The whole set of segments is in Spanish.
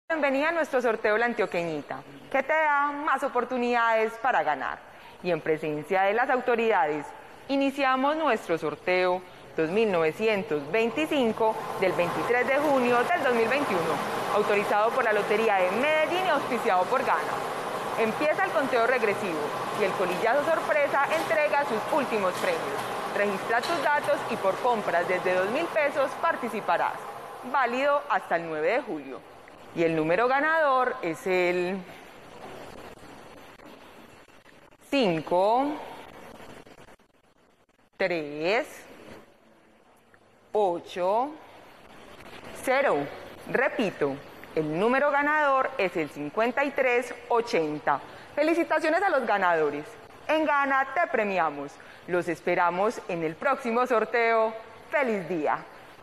Bienvenida a nuestro sorteo La Antioqueñita, que te da más oportunidades para ganar. Y en presencia de las autoridades, iniciamos nuestro sorteo 2925 del 23 de junio del 2021, autorizado por la Lotería de Medellín y auspiciado por Gana. Empieza el conteo regresivo y el colillazo sorpresa entrega sus últimos premios. Registra tus datos y por compras desde 2.000 pesos participarás. Válido hasta el 9 de julio. Y el número ganador es el 5, 3, 8, 0. Repito, el número ganador es el 5380. Felicitaciones a los ganadores. En Gana te premiamos. Los esperamos en el próximo sorteo. ¡Feliz día!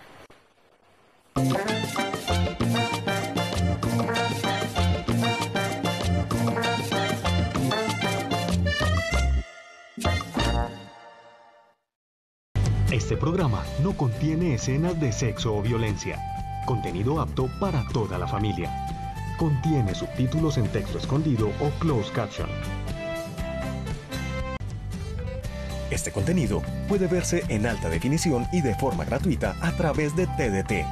Este programa no contiene escenas de sexo o violencia. Contenido apto para toda la familia. Contiene subtítulos en texto escondido o closed caption. Este contenido puede verse en alta definición y de forma gratuita a través de TDT.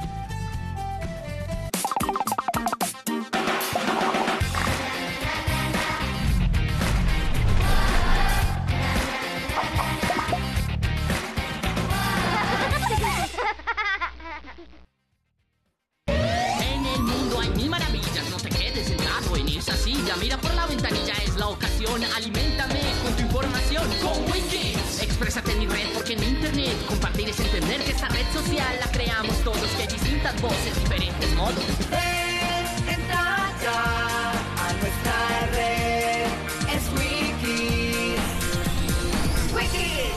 Mira por la ventanilla, es la ocasión. Aliméntame con tu información. Con Wikis, exprésate en mi red porque en internet compartir es entender que esta red social la creamos todos, que hay distintas voces, diferentes modos. Entra ya a nuestra red. Es Wikis. Wikis.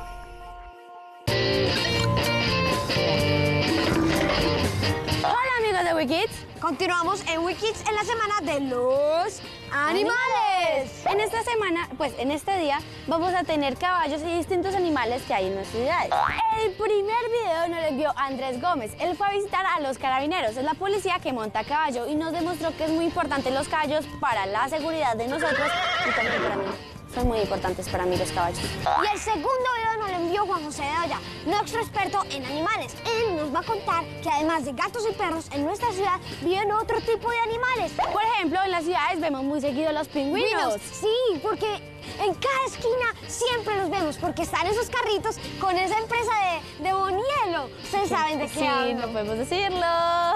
Hola amigos de Wikis. Continuamos en Wikis en la semana de los animales. En esta semana, en este día, vamos a tener caballos y distintos animales que hay en nuestra ciudad. El primer video nos lo envió Andrés Gómez. Él fue a visitar a los carabineros. Es la policía que monta a caballo y nos demostró que es muy importante los caballos para la seguridad de nosotros y también para mí. Son muy importantes para mí los caballos. Y el segundo video nos lo envió Juan José Bedoya, nuestro experto en animales. Él nos va a contar que además de gatos y perros, en nuestra ciudad viven otro tipo de animales. Por ejemplo, en las ciudades vemos muy seguido los pingüinos. Sí, porque en cada esquina siempre los vemos, porque están esos carritos con esa empresa de Bonielo. Ustedes saben de qué hablo. Sí, no podemos decirlo.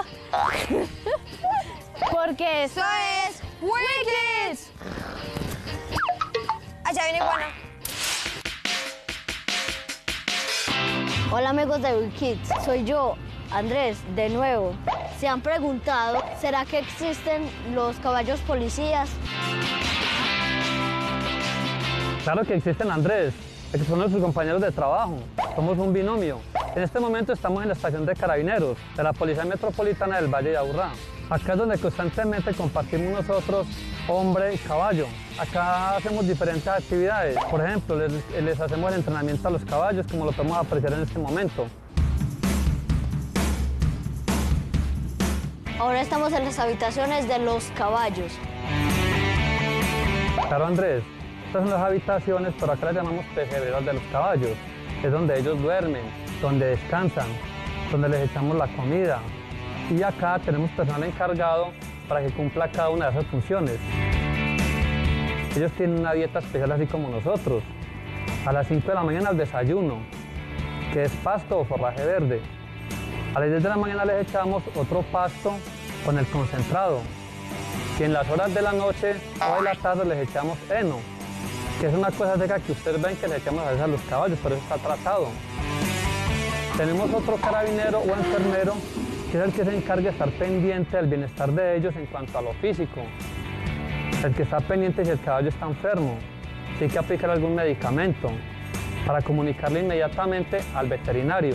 Porque eso es Wikis. Allá viene Juana. Hola amigos de Wikis, soy yo, Andrés, de nuevo. ¿Se han preguntado, será que existen los caballos policías? Claro que existen, Andrés. Es que son nuestros compañeros de trabajo. Somos un binomio. En este momento estamos en la estación de carabineros de la Policía Metropolitana del Valle de Aburrá. Acá es donde constantemente compartimos nosotros hombre y caballo. Acá hacemos diferentes actividades. Por ejemplo, les hacemos el entrenamiento a los caballos, como lo podemos apreciar en este momento. Ahora estamos en las habitaciones de los caballos. Claro, Andrés. Estas son las habitaciones, pero acá las llamamos pesebreras de los caballos. Es donde ellos duermen, donde descansan, donde les echamos la comida. Y acá tenemos personal encargado para que cumpla cada una de esas funciones. Ellos tienen una dieta especial así como nosotros. A las 5 de la mañana el desayuno, que es pasto o forraje verde. A las 10 de la mañana les echamos otro pasto con el concentrado. Y en las horas de la noche o de la tarde les echamos heno, que es una cosa seca que ustedes ven que le echamos a veces a los caballos, pero eso está tratado. Tenemos otro carabinero o enfermero que es el que se encarga de estar pendiente del bienestar de ellos en cuanto a lo físico. El que está pendiente si el caballo está enfermo, si hay que aplicar algún medicamento, para comunicarlo inmediatamente al veterinario.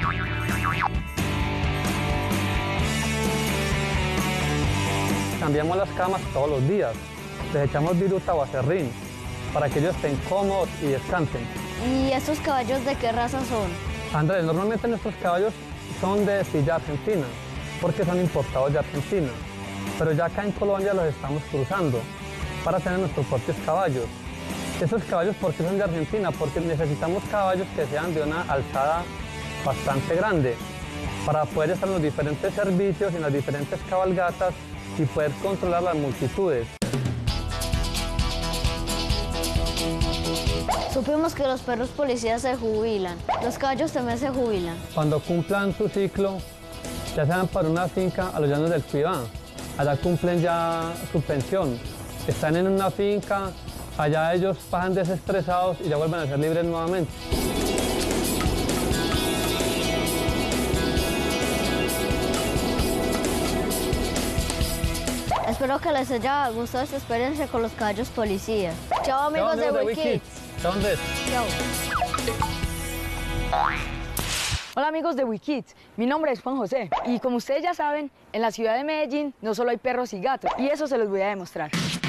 Cambiamos las camas todos los días, les echamos viruta o acerrín, para que ellos estén cómodos y descansen. ¿Y estos caballos de qué raza son? Andrés, normalmente nuestros caballos son de silla argentina, porque son importados de Argentina. pero ya acá en Colombia los estamos cruzando para tener nuestros propios caballos. Esos caballos, ¿por qué son de Argentina? Porque necesitamos caballos que sean de una alzada bastante grande para poder estar en los diferentes servicios, en las diferentes cabalgatas y poder controlar las multitudes. Supimos que los perros policías se jubilan. Los caballos también se jubilan. Cuando cumplan su ciclo, ya se van para una finca a los llanos del Cuibá. Allá cumplen ya su pensión. Están en una finca, allá ellos pasan desestresados y ya vuelven a ser libres nuevamente. Espero que les haya gustado esta experiencia con los caballos policías. Chao amigos de WeKids. Chao Andrés. Chao. Hola amigos de WeKids, mi nombre es Juan José y como ustedes ya saben, en la ciudad de Medellín no solo hay perros y gatos y eso se los voy a demostrar.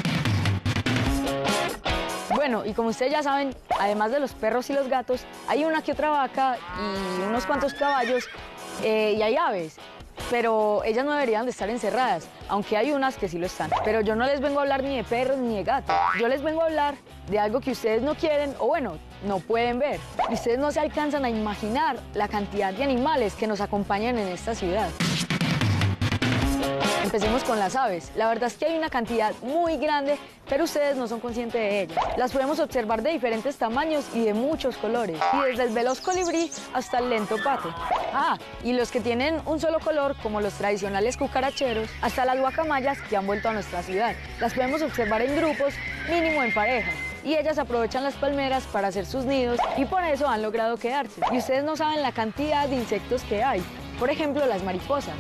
Bueno, y como ustedes ya saben, además de los perros y los gatos, hay una que otra vaca y unos cuantos caballos y hay aves. Pero ellas no deberían de estar encerradas, aunque hay unas que sí lo están. Pero yo no les vengo a hablar ni de perros ni de gatos. Yo les vengo a hablar de algo que ustedes no quieren o bueno, no pueden ver. Y ustedes no se alcanzan a imaginar la cantidad de animales que nos acompañan en esta ciudad. Empecemos con las aves. La verdad es que hay una cantidad muy grande, pero ustedes no son conscientes de ellas. Las podemos observar de diferentes tamaños y de muchos colores, y desde el veloz colibrí hasta el lento pato. Ah, y los que tienen un solo color, como los tradicionales cucaracheros, hasta las guacamayas que han vuelto a nuestra ciudad. Las podemos observar en grupos, mínimo en parejas. Y ellas aprovechan las palmeras para hacer sus nidos y por eso han logrado quedarse. Y ustedes no saben la cantidad de insectos que hay. Por ejemplo, las mariposas.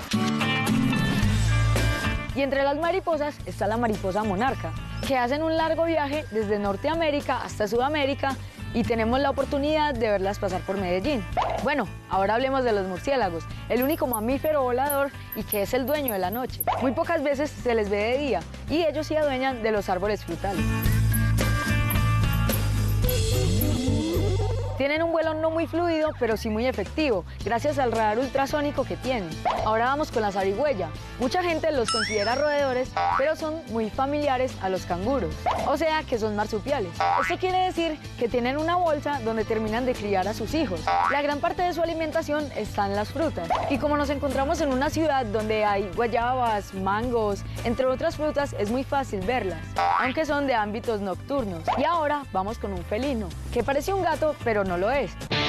Y entre las mariposas está la mariposa monarca, que hacen un largo viaje desde Norteamérica hasta Sudamérica y tenemos la oportunidad de verlas pasar por Medellín. Bueno, ahora hablemos de los murciélagos, el único mamífero volador y que es el dueño de la noche. Muy pocas veces se les ve de día y ellos se adueñan de los árboles frutales. Tienen un vuelo no muy fluido, pero sí muy efectivo, gracias al radar ultrasónico que tienen. Ahora vamos con la zarigüeya. Mucha gente los considera roedores, pero son muy familiares a los canguros, o sea que son marsupiales. Esto quiere decir que tienen una bolsa donde terminan de criar a sus hijos. La gran parte de su alimentación está en las frutas. Y como nos encontramos en una ciudad donde hay guayabas, mangos, entre otras frutas, es muy fácil verlas, aunque son de ámbitos nocturnos. Y ahora vamos con un felino, que parece un gato, pero no lo es.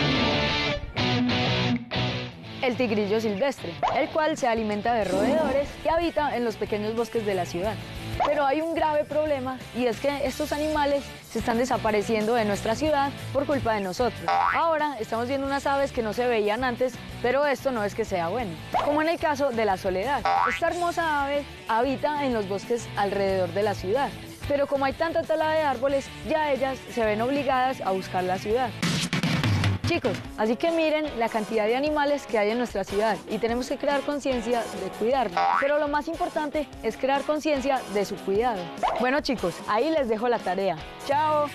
El tigrillo silvestre, el cual se alimenta de roedores y habita en los pequeños bosques de la ciudad. Pero hay un grave problema y es que estos animales se están desapareciendo de nuestra ciudad por culpa de nosotros. Ahora estamos viendo unas aves que no se veían antes, pero esto no es que sea bueno. Como en el caso de la soledad. Esta hermosa ave habita en los bosques alrededor de la ciudad, pero como hay tanta tala de árboles, ya ellas se ven obligadas a buscar la ciudad. Chicos, así que miren la cantidad de animales que hay en nuestra ciudad y tenemos que crear conciencia de cuidarlos. Pero lo más importante es crear conciencia de su cuidado. Bueno chicos, ahí les dejo la tarea. ¡Chao!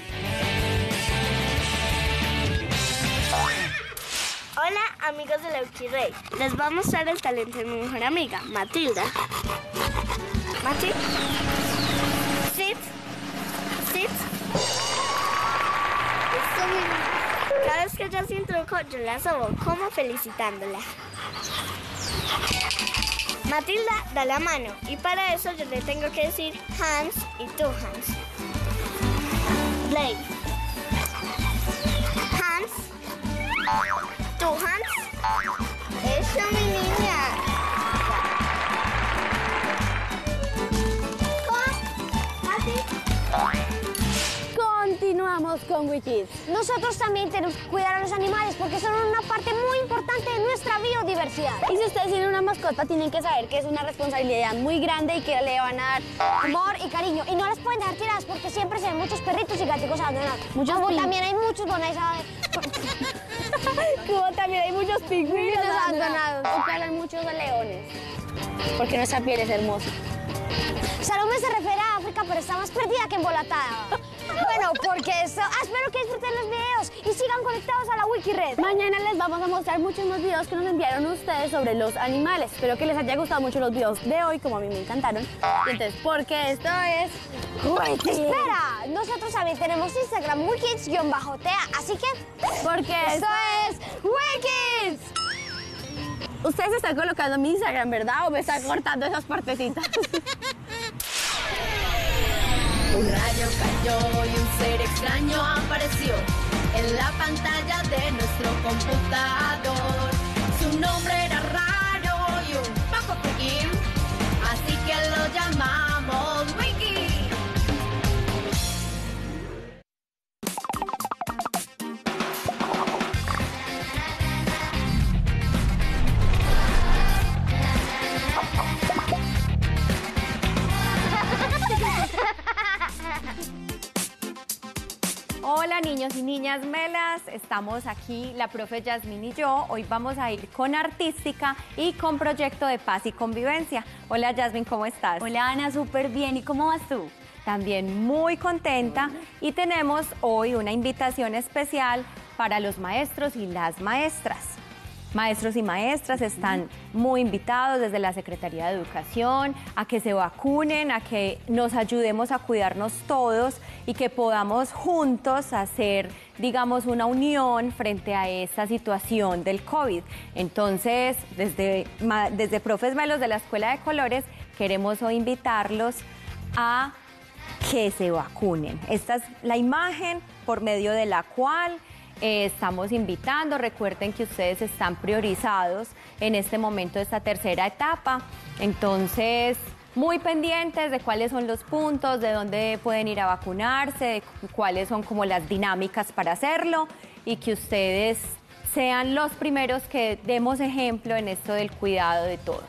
Hola amigos de la Uchirrey, les voy a mostrar el talento de mi mejor amiga, Matilda. Mati, sit, sit. Cada vez que ella hace un truco, yo la sobo como felicitándola. Matilda da la mano y para eso yo le tengo que decir hands y two hands. Play. Hands. Two hands. Eso, mi niña. Continuamos con WeKids. Nosotros también tenemos que cuidar a los animales porque son una parte muy importante de nuestra biodiversidad. Y si ustedes tienen una mascota, tienen que saber que es una responsabilidad muy grande y que le van a dar amor y cariño. Y no las pueden dejar tiradas porque siempre se ven muchos perritos y gaticos abandonados. Como también hay muchos, bueno, ahí saben. Como también hay muchos pingüinos abandonados. O que hablan muchos de leones. Porque nuestra piel es hermosa. Salomé se refiere a África, pero está más perdida que embolatada. Bueno, porque eso... espero que disfruten los videos y sigan conectados a la Wikired. Mañana les vamos a mostrar muchos más videos que nos enviaron ustedes sobre los animales. Espero que les haya gustado mucho los videos de hoy, como a mí me encantaron. Y entonces, porque esto es... Wikids. Espera, nosotros también tenemos Instagram, Wikids_TA, así que... Porque esto es Wikids. Ustedes están colocando mi Instagram, ¿verdad? ¿O me están cortando esas partecitas? Un rayo cayó y un ser extraño apareció en la pantalla de nuestro computador. Su nombre era raro y un poco freaky, así que lo llamamos Wiki. Hola niños y niñas melas, estamos aquí la profe Yasmín y yo. Hoy vamos a ir con Artística y con Proyecto de Paz y Convivencia. Hola Yasmín, ¿cómo estás? Hola Ana, súper bien. ¿Y cómo vas tú? También muy contenta y tenemos hoy una invitación especial para los maestros y las maestras. Maestros y maestras están muy invitados desde la Secretaría de Educación a que se vacunen, a que nos ayudemos a cuidarnos todos y que podamos juntos hacer, digamos, una unión frente a esta situación del COVID. Entonces, desde Profes Melos de la Escuela de Colores, queremos hoy invitarlos a que se vacunen. Esta es la imagen por medio de la cual estamos invitando. Recuerden que ustedes están priorizados en este momento de esta tercera etapa, entonces muy pendientes de cuáles son los puntos, de dónde pueden ir a vacunarse, de cuáles son como las dinámicas para hacerlo y que ustedes sean los primeros que demos ejemplo en esto del cuidado de todos.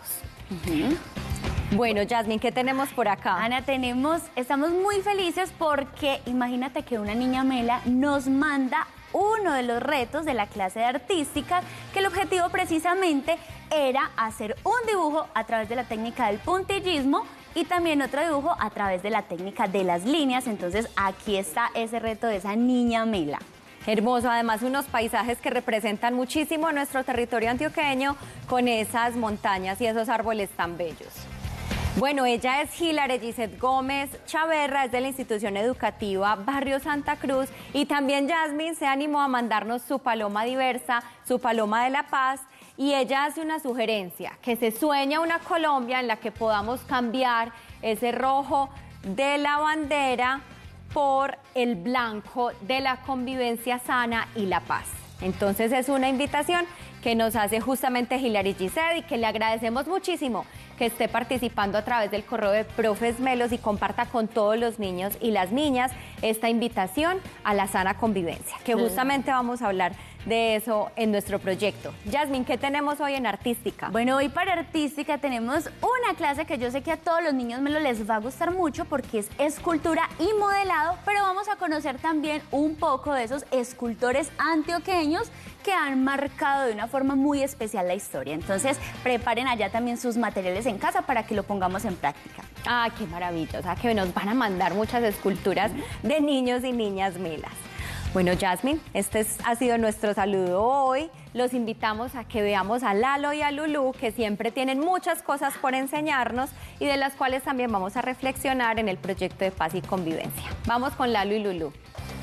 Bueno, Yasmín, ¿qué tenemos por acá? Ana, estamos muy felices porque imagínate que una niña mela nos manda uno de los retos de la clase de Artística, que el objetivo precisamente era hacer un dibujo a través de la técnica del puntillismo y también otro dibujo a través de la técnica de las líneas. Entonces aquí está ese reto de esa niña mela. Hermoso, además unos paisajes que representan muchísimo nuestro territorio antioqueño con esas montañas y esos árboles tan bellos. Bueno, ella es Hilary Gisette Gómez Chaverra, es de la institución educativa Barrio Santa Cruz, y también Yasmín se animó a mandarnos su paloma diversa, su paloma de la paz, y ella hace una sugerencia, que se sueña una Colombia en la que podamos cambiar ese rojo de la bandera por el blanco de la convivencia sana y la paz. Entonces es una invitación que nos hace justamente Hilary Gisette y que le agradecemos muchísimo que esté participando a través del correo de Profes Melos y comparta con todos los niños y las niñas esta invitación a la sana convivencia, que justamente vamos a hablar de eso en nuestro proyecto. Yasmín, ¿qué tenemos hoy en Artística? Bueno, hoy para Artística tenemos una clase que yo sé que a todos los niños melos les va a gustar mucho porque es escultura y modelado, pero vamos a conocer también un poco de esos escultores antioqueños que han marcado de una forma muy especial la historia. Entonces, preparen allá también sus materiales en casa para que lo pongamos en práctica. ¡Ah, qué maravilla! O sea, que nos van a mandar muchas esculturas de niños y niñas melas. Bueno, Yasmín, ha sido nuestro saludo hoy. Los invitamos a que veamos a Lalo y a Lulú, que siempre tienen muchas cosas por enseñarnos y de las cuales también vamos a reflexionar en el proyecto de paz y convivencia. Vamos con Lalo y Lulú.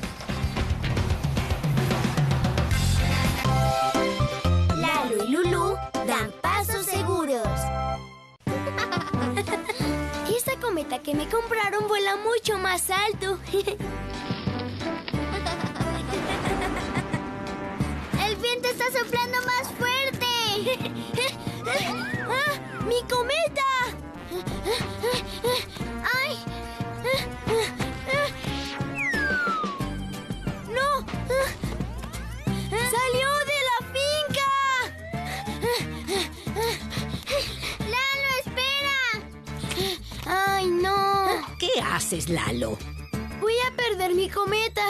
Lalo y Lulú dan pasos seguros. Esta cometa que me compraron vuela mucho más alto. ¡El viento está soplando más fuerte! ¡Ah! ¡Mi cometa! ¡Ay! ¡No! ¡Salió de la finca! ¡Lalo, espera! ¡Ay, no! ¿Qué haces, Lalo? Voy a perder mi cometa.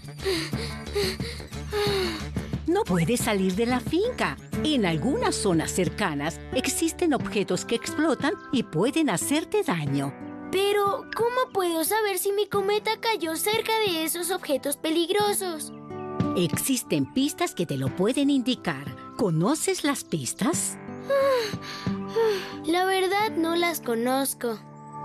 No puedes salir de la finca. En algunas zonas cercanas existen objetos que explotan y pueden hacerte daño. Pero, ¿cómo puedo saber si mi cometa cayó cerca de esos objetos peligrosos? Existen pistas que te lo pueden indicar. ¿Conoces las pistas? La verdad no las conozco.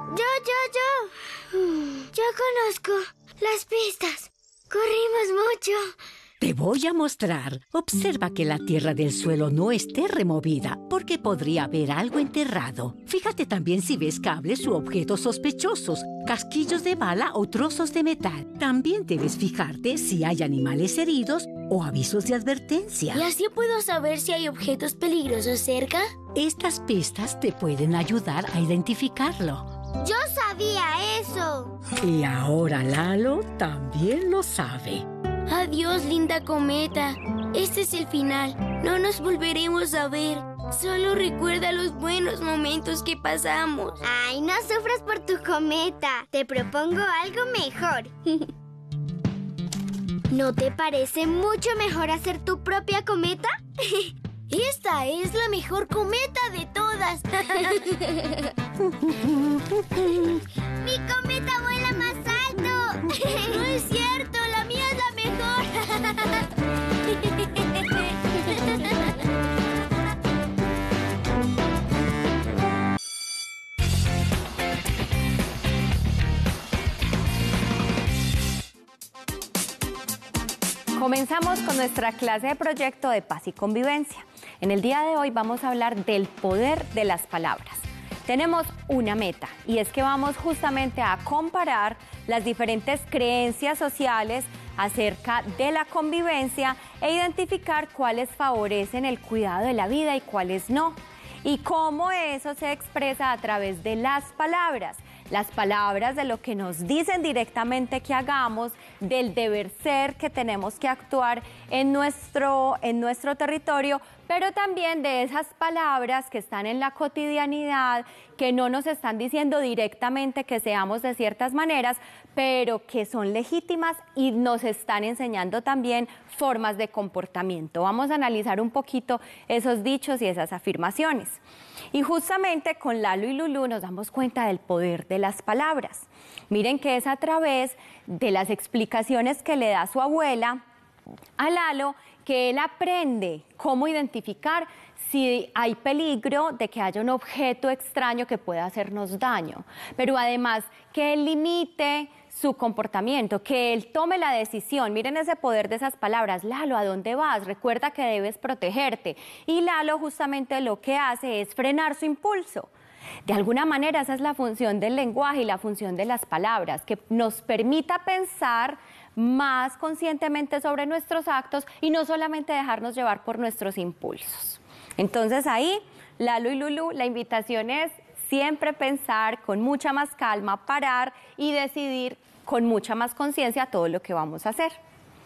Yo conozco las pistas. Corrimos mucho. Te voy a mostrar. Observa que la tierra del suelo no esté removida, porque podría haber algo enterrado. Fíjate también si ves cables u objetos sospechosos, casquillos de bala o trozos de metal. También debes fijarte si hay animales heridos o avisos de advertencia. ¿Y así puedo saber si hay objetos peligrosos cerca? Estas pistas te pueden ayudar a identificarlo. Yo sabía eso. Y ahora Lalo también lo sabe. Adiós, linda cometa. Este es el final. No nos volveremos a ver. Solo recuerda los buenos momentos que pasamos. Ay, no sufras por tu cometa. Te propongo algo mejor. ¿No te parece mucho mejor hacer tu propia cometa? Esta es la mejor cometa de todas. ¡Mi cometa vuela más alto! No es cierto, la mía es la mejor. Comenzamos con nuestra clase de proyecto de paz y convivencia. En el día de hoy vamos a hablar del poder de las palabras. Tenemos una meta y es que vamos justamente a comparar las diferentes creencias sociales acerca de la convivencia e identificar cuáles favorecen el cuidado de la vida y cuáles no. Y cómo eso se expresa a través de las palabras de lo que nos dicen directamente que hagamos, del deber ser que tenemos que actuar en nuestro territorio, pero también de esas palabras que están en la cotidianidad, que no nos están diciendo directamente que seamos de ciertas maneras, pero que son legítimas y nos están enseñando también formas de comportamiento. Vamos a analizar un poquito esos dichos y esas afirmaciones. Y justamente con Lalo y Lulú nos damos cuenta del poder de las palabras. Miren que es a través de las explicaciones que le da su abuela a Lalo que él aprende cómo identificar si hay peligro de que haya un objeto extraño que pueda hacernos daño, pero además que él limite su comportamiento, que él tome la decisión. Miren ese poder de esas palabras. Lalo, ¿a dónde vas? Recuerda que debes protegerte. Y Lalo justamente lo que hace es frenar su impulso. De alguna manera esa es la función del lenguaje y la función de las palabras, que nos permita pensar más conscientemente sobre nuestros actos y no solamente dejarnos llevar por nuestros impulsos. Entonces ahí, Lalo y Lulú, la invitación es siempre pensar con mucha más calma, parar y decidir con mucha más conciencia todo lo que vamos a hacer.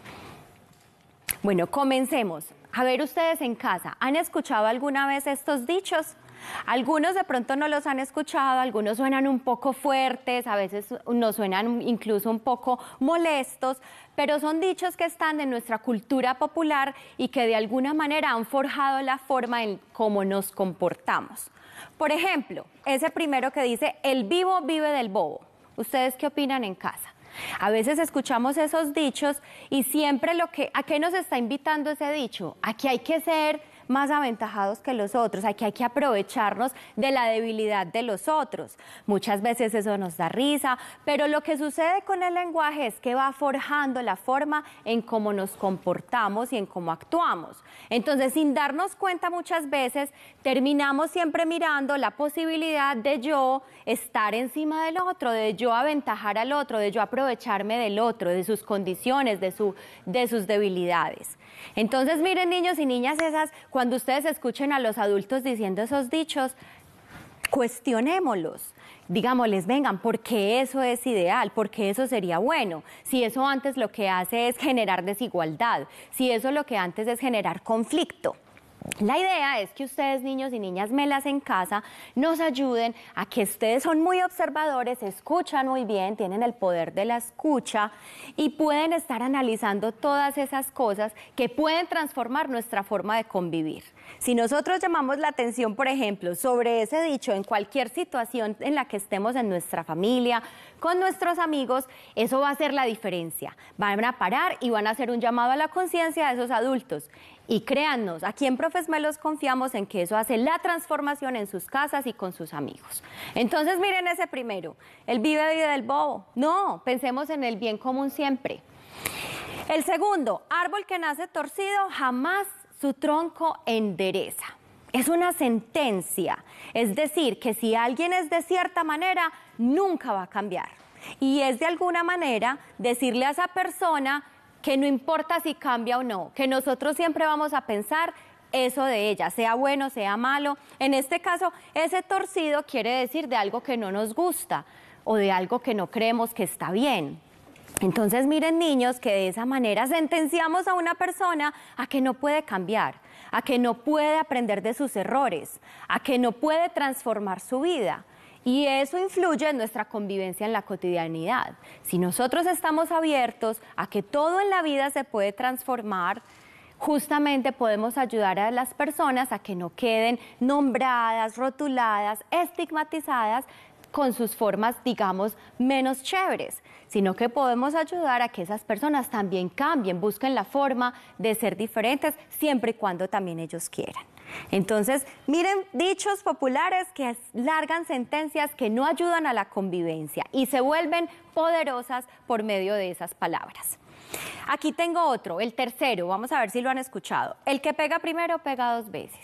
Bueno, comencemos. A ver, ustedes en casa, ¿han escuchado alguna vez estos dichos? Algunos de pronto no los han escuchado, algunos suenan un poco fuertes, a veces nos suenan incluso un poco molestos, pero son dichos que están en nuestra cultura popular y que de alguna manera han forjado la forma en cómo nos comportamos. Por ejemplo, ese primero que dice, el vivo vive del bobo. ¿Ustedes qué opinan en casa? A veces escuchamos esos dichos y siempre ¿a qué nos está invitando ese dicho? A que hay que ser más aventajados que los otros, aquí hay que aprovecharnos de la debilidad de los otros. Muchas veces eso nos da risa, pero lo que sucede con el lenguaje es que va forjando la forma en cómo nos comportamos y en cómo actuamos. Entonces, sin darnos cuenta muchas veces, terminamos siempre mirando la posibilidad de yo estar encima del otro, de yo aventajar al otro, de yo aprovecharme del otro, de sus condiciones, de sus debilidades. Entonces, miren, niños y niñas, cuando ustedes escuchen a los adultos diciendo esos dichos, cuestionémoslos. Digámosles, vengan, ¿por qué eso es ideal? ¿Por qué eso sería bueno? Si eso antes lo que hace es generar desigualdad, si eso lo que antes es generar conflicto. La idea es que ustedes, niños y niñas melas en casa, nos ayuden a que ustedes son muy observadores, escuchan muy bien, tienen el poder de la escucha y pueden estar analizando todas esas cosas que pueden transformar nuestra forma de convivir. Si nosotros llamamos la atención, por ejemplo, sobre ese dicho en cualquier situación en la que estemos en nuestra familia, con nuestros amigos, eso va a hacer la diferencia. Van a parar y van a hacer un llamado a la conciencia de esos adultos. Y créannos, aquí en Profes Melos confiamos en que eso hace la transformación en sus casas y con sus amigos. Entonces miren ese primero, el vive del bobo. No, pensemos en el bien común siempre. El segundo, árbol que nace torcido jamás su tronco endereza. Es una sentencia, es decir, que si alguien es de cierta manera, nunca va a cambiar. Y es de alguna manera decirle a esa persona que no importa si cambia o no, que nosotros siempre vamos a pensar eso de ella, sea bueno, sea malo. En este caso, ese torcido quiere decir de algo que no nos gusta o de algo que no creemos que está bien. Entonces miren, niños, que de esa manera sentenciamos a una persona a que no puede cambiar, a que no puede aprender de sus errores, a que no puede transformar su vida. Y eso influye en nuestra convivencia en la cotidianidad. Si nosotros estamos abiertos a que todo en la vida se puede transformar, justamente podemos ayudar a las personas a que no queden nombradas, rotuladas, estigmatizadas con sus formas, digamos, menos chéveres, sino que podemos ayudar a que esas personas también cambien, busquen la forma de ser diferentes, siempre y cuando también ellos quieran. Entonces, miren, dichos populares que largan sentencias que no ayudan a la convivencia y se vuelven poderosas por medio de esas palabras. Aquí tengo otro, el tercero, vamos a ver si lo han escuchado. El que pega primero, pega dos veces.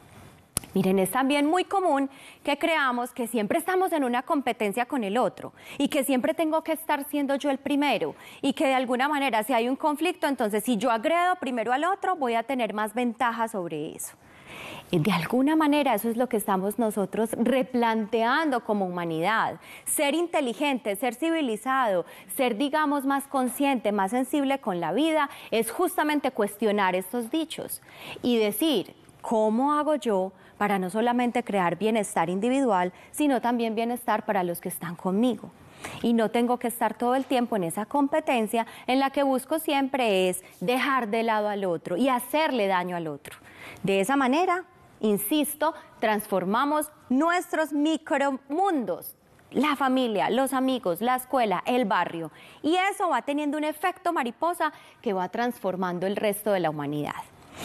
Miren, es también muy común que creamos que siempre estamos en una competencia con el otro y que siempre tengo que estar siendo yo el primero y que de alguna manera si hay un conflicto, entonces si yo agredo primero al otro, voy a tener más ventaja sobre eso. De alguna manera eso es lo que estamos nosotros replanteando como humanidad. Ser inteligente, ser civilizado, ser, digamos, más consciente, más sensible con la vida, es justamente cuestionar estos dichos y decir, ¿cómo hago yo para no solamente crear bienestar individual, sino también bienestar para los que están conmigo? Y no tengo que estar todo el tiempo en esa competencia en la que busco siempre es dejar de lado al otro y hacerle daño al otro. De esa manera, insisto, transformamos nuestros micromundos, la familia, los amigos, la escuela, el barrio. Y eso va teniendo un efecto mariposa que va transformando el resto de la humanidad.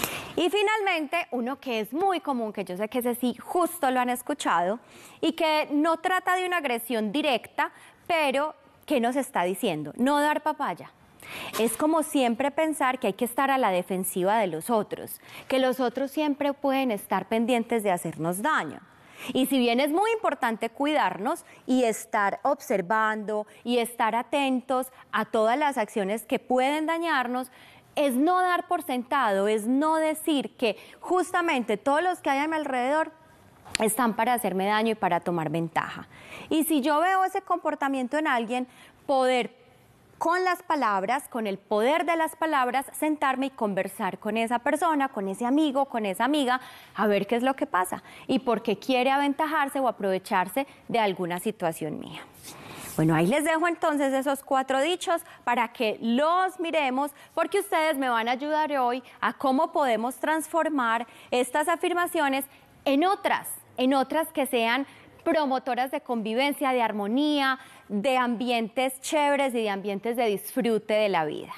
Y finalmente, uno que es muy común, que yo sé que ese sí justo lo han escuchado, y que no trata de una agresión directa, pero ¿qué nos está diciendo? No dar papaya. Es como siempre pensar que hay que estar a la defensiva de los otros, que los otros siempre pueden estar pendientes de hacernos daño. Y si bien es muy importante cuidarnos y estar observando y estar atentos a todas las acciones que pueden dañarnos, es no dar por sentado, es no decir que justamente todos los que hay a mi alrededor están para hacerme daño y para tomar ventaja. Y si yo veo ese comportamiento en alguien, poder con las palabras, con el poder de las palabras, sentarme y conversar con esa persona, con ese amigo, con esa amiga, a ver qué es lo que pasa y por qué quiere aventajarse o aprovecharse de alguna situación mía. Bueno, ahí les dejo entonces esos 4 dichos para que los miremos, porque ustedes me van a ayudar hoy a cómo podemos transformar estas afirmaciones en otras que sean promotoras de convivencia, de armonía, de ambientes chéveres y de ambientes de disfrute de la vida.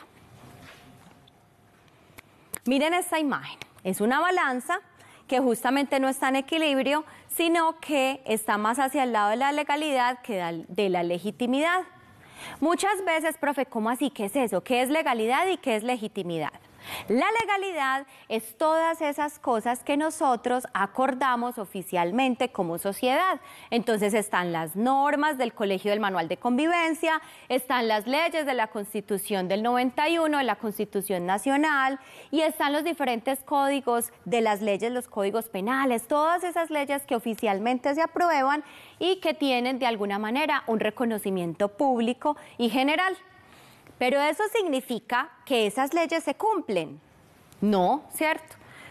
Miren esta imagen, es una balanza que justamente no está en equilibrio, sino que está más hacia el lado de la legalidad que de la legitimidad. Muchas veces, profe, ¿cómo así? ¿Qué es eso? ¿Qué es legalidad y qué es legitimidad? La legalidad es todas esas cosas que nosotros acordamos oficialmente como sociedad. Entonces están las normas del Colegio del Manual de Convivencia, están las leyes de la Constitución del 91, de la Constitución Nacional, y están los diferentes códigos de las leyes, los códigos penales, todas esas leyes que oficialmente se aprueban y que tienen de alguna manera un reconocimiento público y general. Pero ¿eso significa que esas leyes se cumplen? No, ¿cierto?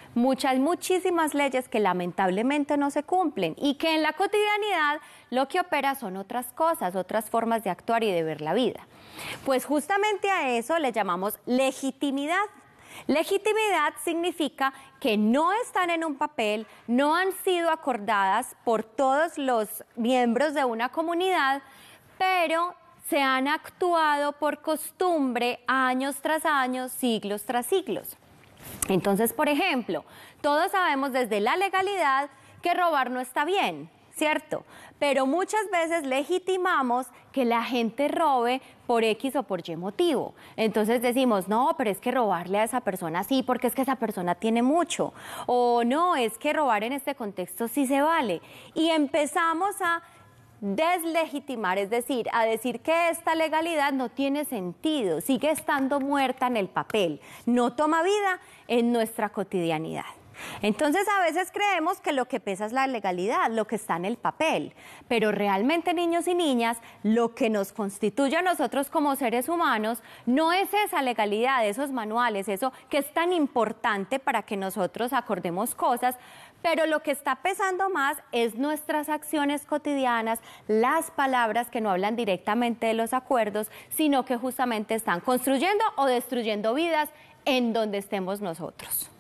muchísimas leyes que lamentablemente no se cumplen y que en la cotidianidad lo que opera son otras cosas, otras formas de actuar y de ver la vida. Pues justamente a eso le llamamos legitimidad. Legitimidad significa que no están en un papel, no han sido acordadas por todos los miembros de una comunidad, pero se han actuado por costumbre años tras años, siglos tras siglos. Entonces, por ejemplo, todos sabemos desde la legalidad que robar no está bien, ¿cierto? Pero muchas veces legitimamos que la gente robe por X o por Y motivo. Entonces decimos, no, pero es que robarle a esa persona sí, porque es que esa persona tiene mucho. O no, es que robar en este contexto sí se vale. Y empezamos a deslegitimar, es decir, a decir que esta legalidad no tiene sentido, sigue estando muerta en el papel, no toma vida en nuestra cotidianidad. Entonces a veces creemos que lo que pesa es la legalidad, lo que está en el papel, pero realmente, niños y niñas, lo que nos constituye a nosotros como seres humanos no es esa legalidad, esos manuales, eso que es tan importante para que nosotros acordemos cosas, pero lo que está pesando más es nuestras acciones cotidianas, las palabras que no hablan directamente de los acuerdos, sino que justamente están construyendo o destruyendo vidas en donde estemos nosotros.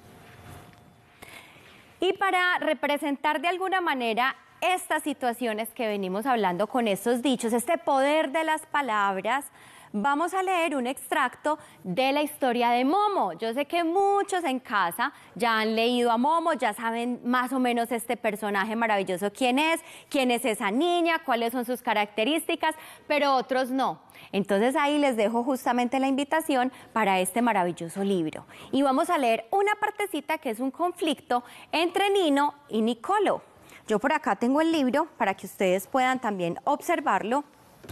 Y para representar de alguna manera estas situaciones que venimos hablando con estos dichos, este poder de las palabras, vamos a leer un extracto de la historia de Momo. Yo sé que muchos en casa ya han leído a Momo, ya saben más o menos este personaje maravilloso quién es esa niña, cuáles son sus características, pero otros no. Entonces ahí les dejo justamente la invitación para este maravilloso libro. Y vamos a leer una partecita que es un conflicto entre Nino y Nicolo. Yo por acá tengo el libro para que ustedes puedan también observarlo.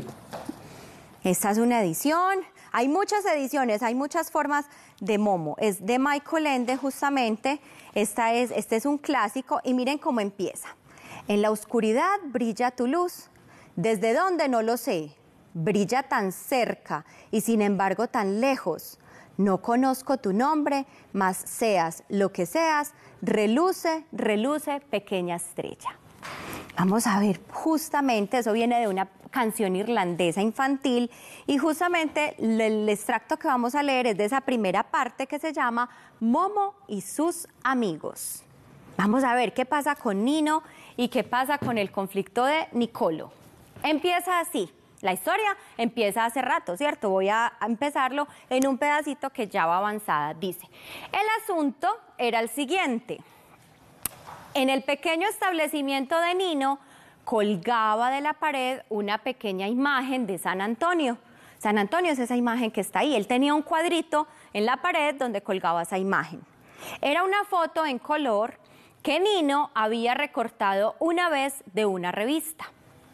Esta es una edición, hay muchas ediciones, hay muchas formas de Momo. Es de Michael Ende justamente, este es un clásico y miren cómo empieza. En la oscuridad brilla tu luz, ¿desde dónde? No lo sé. Brilla tan cerca y sin embargo tan lejos. No conozco tu nombre, mas seas lo que seas, reluce, reluce, pequeña estrella. Vamos a ver, justamente eso viene de una canción irlandesa infantil y justamente el extracto que vamos a leer es de esa primera parte que se llama Momo y sus amigos. Vamos a ver qué pasa con Nino y qué pasa con el conflicto de Nicolo. Empieza así. La historia empieza hace rato, ¿cierto? Voy a empezarlo en un pedacito que ya va avanzada. Dice, el asunto era el siguiente. En el pequeño establecimiento de Nino colgaba de la pared una pequeña imagen de San Antonio. San Antonio es esa imagen que está ahí. Él tenía un cuadrito en la pared donde colgaba esa imagen. Era una foto en color que Nino había recortado una vez de una revista.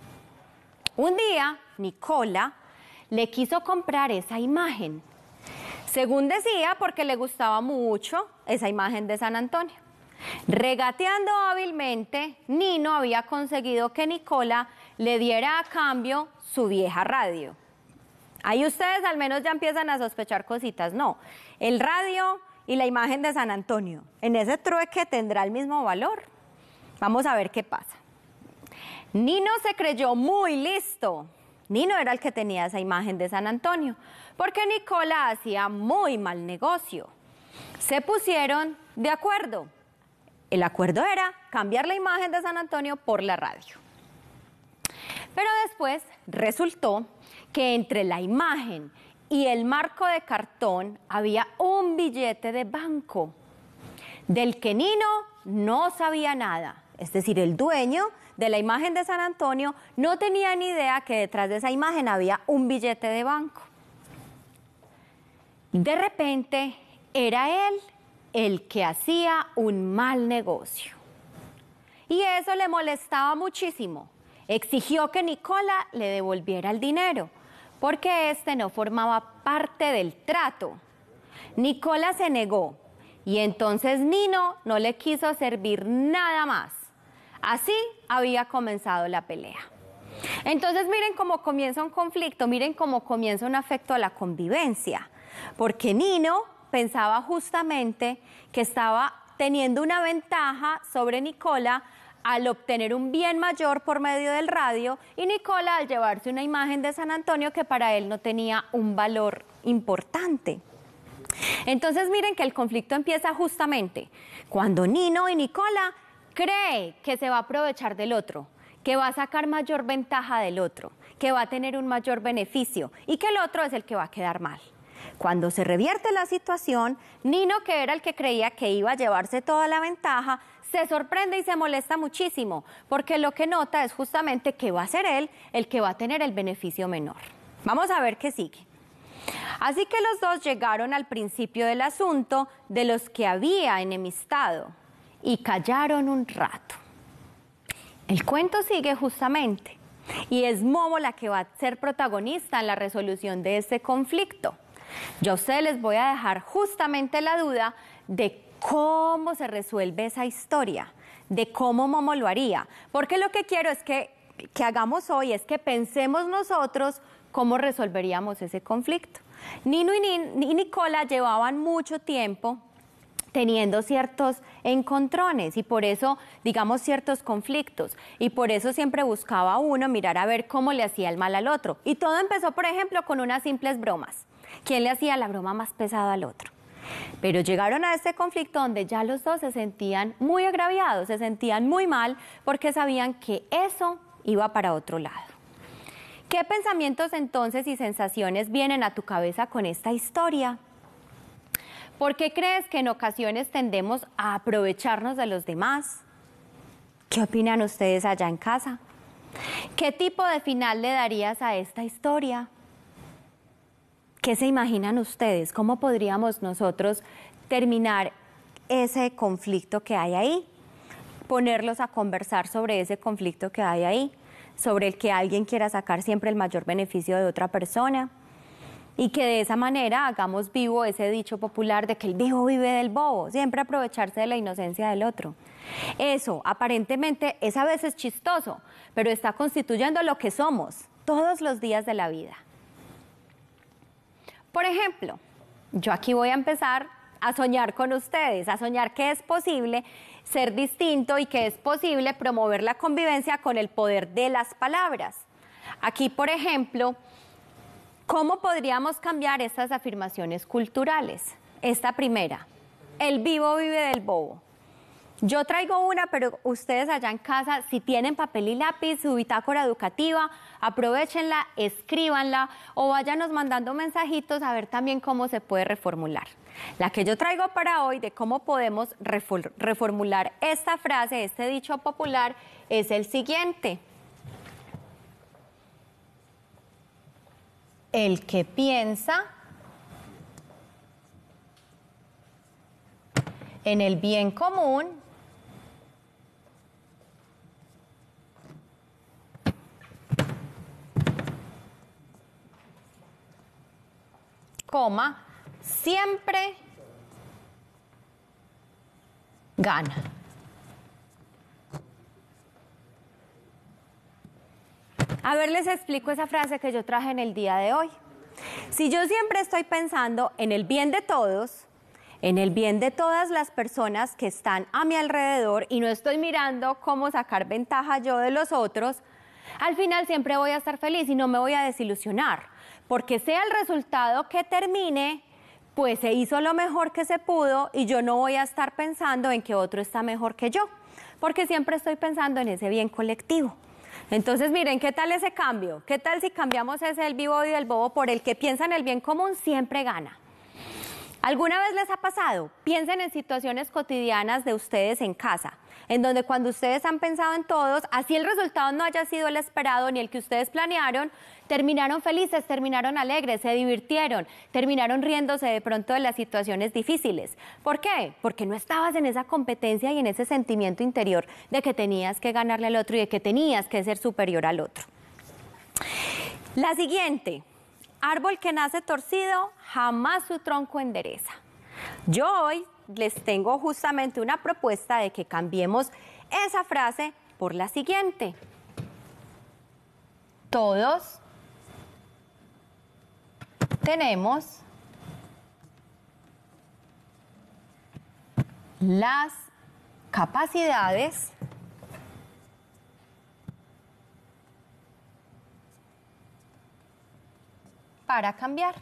Un día, Nicola le quiso comprar esa imagen, según decía, porque le gustaba mucho esa imagen de San Antonio. Regateando hábilmente, Nino había conseguido que Nicola le diera a cambio su vieja radio. Ahí ustedes al menos ya empiezan a sospechar cositas. No, el radio y la imagen de San Antonio, en ese trueque tendrá el mismo valor. Vamos a ver qué pasa. Nino se creyó muy listo. Nino era el que tenía esa imagen de San Antonio, porque Nicola hacía muy mal negocio. Se pusieron de acuerdo. El acuerdo era cambiar la imagen de San Antonio por la radio. Pero después resultó que entre la imagen y el marco de cartón había un billete de banco, del que Nino no sabía nada. Es decir, el dueño de la imagen de San Antonio no tenía ni idea que detrás de esa imagen había un billete de banco. De repente era él el que hacía un mal negocio. Y eso le molestaba muchísimo. Exigió que Nicola le devolviera el dinero, porque este no formaba parte del trato. Nicola se negó y entonces Nino no le quiso servir nada más. Así había comenzado la pelea. Entonces miren cómo comienza un conflicto, miren cómo comienza un afecto a la convivencia, porque Nino pensaba justamente que estaba teniendo una ventaja sobre Nicola al obtener un bien mayor por medio del radio y Nicola al llevarse una imagen de San Antonio que para él no tenía un valor importante. Entonces miren que el conflicto empieza justamente cuando Nino y Nicola cree que se va a aprovechar del otro, que va a sacar mayor ventaja del otro, que va a tener un mayor beneficio y que el otro es el que va a quedar mal. Cuando se revierte la situación, Nino, que era el que creía que iba a llevarse toda la ventaja, se sorprende y se molesta muchísimo, porque lo que nota es justamente que va a ser él el que va a tener el beneficio menor. Vamos a ver qué sigue. Así que los dos llegaron al principio del asunto de los que había enemistado y callaron un rato. El cuento sigue justamente y es Momo la que va a ser protagonista en la resolución de este conflicto. Yo a ustedes les voy a dejar justamente la duda de cómo se resuelve esa historia, de cómo Momo lo haría, porque lo que quiero es que hagamos hoy es que pensemos nosotros cómo resolveríamos ese conflicto. Nino y Nicola llevaban mucho tiempo teniendo ciertos encontrones y por eso, digamos, ciertos conflictos. Y por eso siempre buscaba uno mirar a ver cómo le hacía el mal al otro. Y todo empezó, por ejemplo, con unas simples bromas. ¿Quién le hacía la broma más pesada al otro? Pero llegaron a este conflicto donde ya los dos se sentían muy agraviados, se sentían muy mal porque sabían que eso iba para otro lado. ¿Qué pensamientos entonces y sensaciones vienen a tu cabeza con esta historia? ¿Por qué crees que en ocasiones tendemos a aprovecharnos de los demás? ¿Qué opinan ustedes allá en casa? ¿Qué tipo de final le darías a esta historia? ¿Qué se imaginan ustedes? ¿Cómo podríamos nosotros terminar ese conflicto que hay ahí? Ponerlos a conversar sobre ese conflicto que hay ahí, sobre el que alguien quiera sacar siempre el mayor beneficio de otra persona. Y que de esa manera hagamos vivo ese dicho popular de que el vivo vive del bobo, siempre aprovecharse de la inocencia del otro. Eso aparentemente es a veces chistoso, pero está constituyendo lo que somos todos los días de la vida. Por ejemplo, yo aquí voy a empezar a soñar con ustedes, a soñar que es posible ser distinto y que es posible promover la convivencia con el poder de las palabras. Aquí, por ejemplo, ¿cómo podríamos cambiar estas afirmaciones culturales? Esta primera, el vivo vive del bobo. Yo traigo una, pero ustedes allá en casa, si tienen papel y lápiz, su bitácora educativa, aprovechenla, escríbanla o váyanos mandando mensajitos a ver también cómo se puede reformular. La que yo traigo para hoy de cómo podemos reformular esta frase, este dicho popular, es el siguiente. El que piensa en el bien común siempre gana. A ver, les explico esa frase que yo traje en el día de hoy. Si yo siempre estoy pensando en el bien de todos, en el bien de todas las personas que están a mi alrededor y no estoy mirando cómo sacar ventaja yo de los otros, al final siempre voy a estar feliz y no me voy a desilusionar, porque sea el resultado que termine, pues se hizo lo mejor que se pudo y yo no voy a estar pensando en que otro está mejor que yo, porque siempre estoy pensando en ese bien colectivo. Entonces, miren, ¿qué tal ese cambio? ¿Qué tal si cambiamos ese el vivo y el bobo por el que piensa en el bien común siempre gana? ¿Alguna vez les ha pasado? Piensen en situaciones cotidianas de ustedes en casa, en donde cuando ustedes han pensado en todos, así el resultado no haya sido el esperado ni el que ustedes planearon, terminaron felices, terminaron alegres, se divirtieron, terminaron riéndose de pronto de las situaciones difíciles. ¿Por qué? Porque no estabas en esa competencia y en ese sentimiento interior de que tenías que ganarle al otro y de que tenías que ser superior al otro. La siguiente. Árbol que nace torcido, jamás su tronco endereza. Yo hoy les tengo justamente una propuesta de que cambiemos esa frase por la siguiente. Todos tenemos las capacidades para cambiar.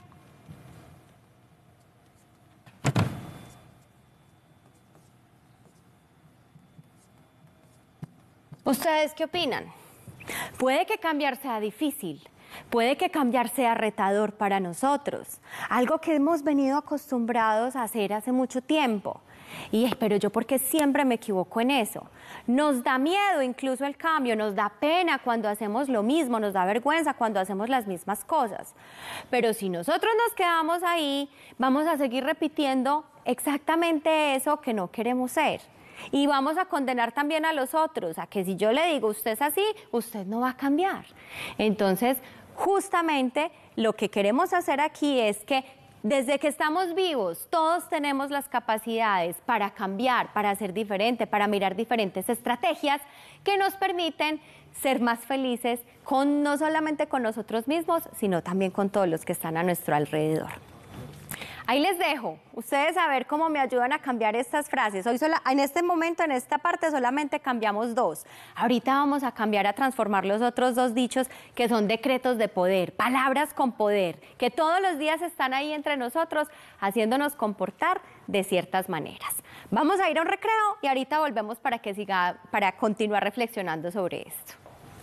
¿Ustedes qué opinan? Puede que cambiar sea difícil, puede que cambiar sea retador para nosotros, algo que hemos venido acostumbrados a hacer hace mucho tiempo. Pero yo porque siempre me equivoco en eso. Nos da miedo incluso el cambio, nos da pena cuando hacemos lo mismo, nos da vergüenza cuando hacemos las mismas cosas. Pero si nosotros nos quedamos ahí, vamos a seguir repitiendo exactamente eso que no queremos ser. Y vamos a condenar también a los otros, a que si yo le digo usted es así, usted no va a cambiar. Entonces, justamente lo que queremos hacer aquí es que desde que estamos vivos, todos tenemos las capacidades para cambiar, para ser diferente, para mirar diferentes estrategias que nos permiten ser más felices no solamente con nosotros mismos, sino también con todos los que están a nuestro alrededor. Ahí les dejo, ustedes a ver cómo me ayudan a cambiar estas frases. Hoy en este momento, en esta parte, solamente cambiamos 2. Ahorita vamos a cambiar, a transformar los otros 2 dichos que son decretos de poder, palabras con poder, que todos los días están ahí entre nosotros, haciéndonos comportar de ciertas maneras. Vamos a ir a un recreo y ahorita volvemos para continuar reflexionando sobre esto.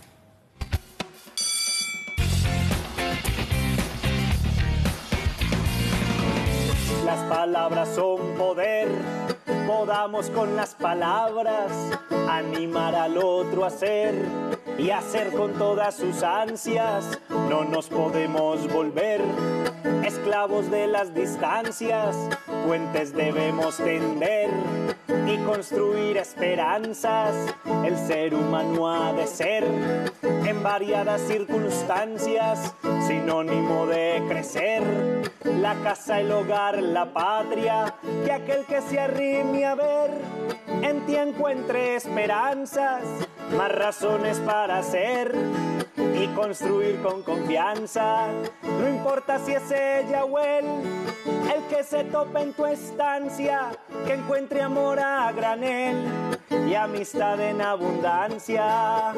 Las palabras son poder, podamos con las palabras animar al otro a ser y hacer con todas sus ansias. No nos podemos volver esclavos de las distancias, puentes debemos tender y construir esperanzas. El ser humano ha de ser en variadas circunstancias sinónimo de crecer. La casa, el hogar, la patria, que aquel que se arrime a ver en ti encuentre esperanzas, más razones para ser y construir con confianza. No importa si es ella o él el que se tope en tu estancia, que encuentre amor a granel y amistad en abundancia.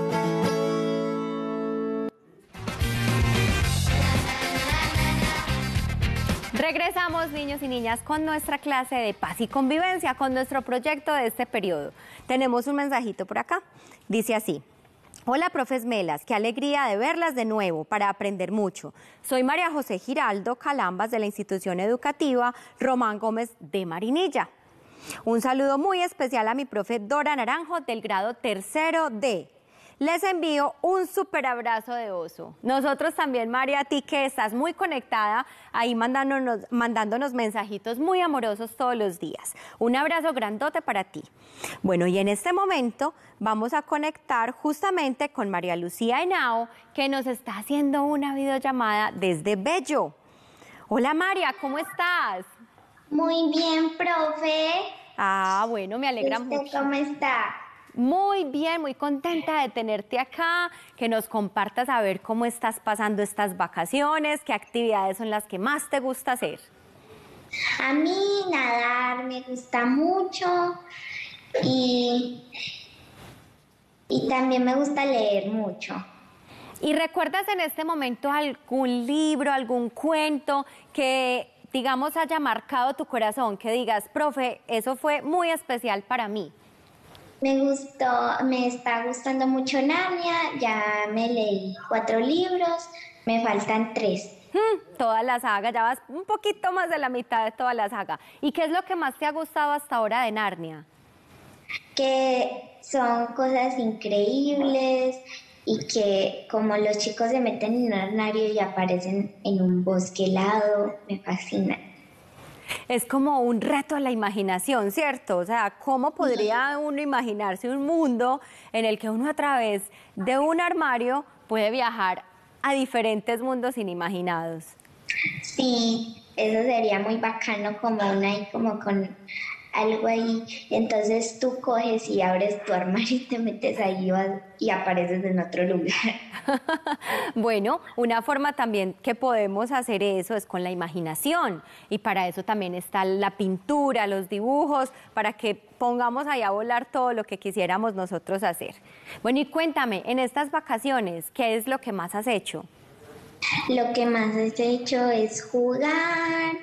Regresamos, niños y niñas, con nuestra clase de paz y convivencia, con nuestro proyecto de este periodo. Tenemos un mensajito por acá, dice así: hola, profes Melas, qué alegría de verlas de nuevo para aprender mucho. Soy María José Giraldo Calambas de la institución educativa Román Gómez de Marinilla. Un saludo muy especial a mi profe Dora Naranjo del grado 3º D. Les envío un súper abrazo de oso. Nosotros también, María, a ti que estás muy conectada, ahí mandándonos mensajitos muy amorosos todos los días. Un abrazo grandote para ti. Bueno, y en este momento vamos a conectar justamente con María Lucía Henao, que nos está haciendo una videollamada desde Bello. Hola, María, ¿cómo estás? Muy bien, profe. Ah, bueno, me alegra mucho. ¿Usted cómo está? Muy bien, muy contenta de tenerte acá, que nos compartas a ver cómo estás pasando estas vacaciones, qué actividades son las que más te gusta hacer. A mí nadar me gusta mucho y también me gusta leer mucho. ¿Y recuerdas en este momento algún libro, algún cuento que, digamos, haya marcado tu corazón, que digas, profe, eso fue muy especial para mí? Me está gustando mucho Narnia, ya me leí 4 libros, me faltan 3. Toda la saga, ya vas un poquito más de la mitad de toda la saga. ¿Y qué es lo que más te ha gustado hasta ahora de Narnia? Que son cosas increíbles y que como los chicos se meten en un armario y aparecen en un bosque helado, me fascina. Es como un reto a la imaginación, ¿cierto? O sea, ¿cómo podría uno imaginarse un mundo en el que uno a través de un armario puede viajar a diferentes mundos inimaginados? Sí, eso sería muy bacano, como con algo ahí. Entonces tú coges y abres tu armario y te metes ahí y apareces en otro lugar. Bueno, una forma también que podemos hacer eso es con la imaginación y para eso también está la pintura, los dibujos, para que pongamos ahí a volar todo lo que quisiéramos nosotros hacer. Bueno, y cuéntame, en estas vacaciones, ¿qué es lo que más has hecho? Lo que más he hecho es jugar,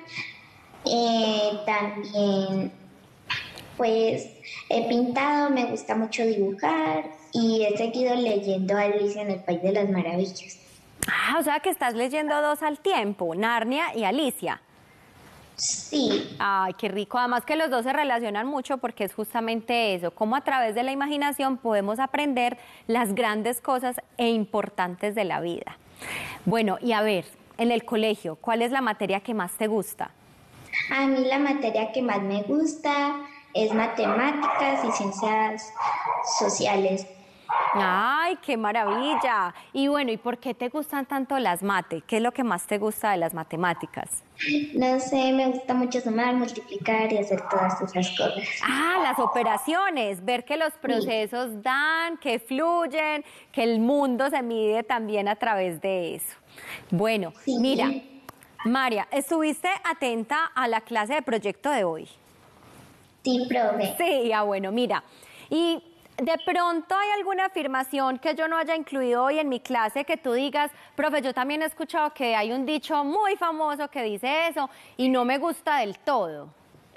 también pues he pintado, me gusta mucho dibujar y he seguido leyendo Alicia en el País de las Maravillas. Ah, o sea que estás leyendo dos al tiempo, Narnia y Alicia. Sí. Ay, qué rico. Además que los dos se relacionan mucho porque es justamente eso, cómo a través de la imaginación podemos aprender las grandes cosas e importantes de la vida. Bueno, y a ver, en el colegio, ¿cuál es la materia que más te gusta? A mí la materia que más me gusta es matemáticas y ciencias sociales. ¡Ay, qué maravilla! Y bueno, ¿y por qué te gustan tanto las mate? ¿Qué es lo que más te gusta de las matemáticas? No sé, me gusta mucho sumar, multiplicar y hacer todas esas cosas. Ah, las operaciones, ver que los procesos dan, que fluyen, que el mundo se mide también a través de eso. Bueno, mira, María, ¿estuviste atenta a la clase de proyecto de hoy? Sí, profe. Sí, bueno, mira, y de pronto hay alguna afirmación que yo no haya incluido hoy en mi clase que tú digas, profe, yo también he escuchado que hay un dicho muy famoso que dice eso y no me gusta del todo.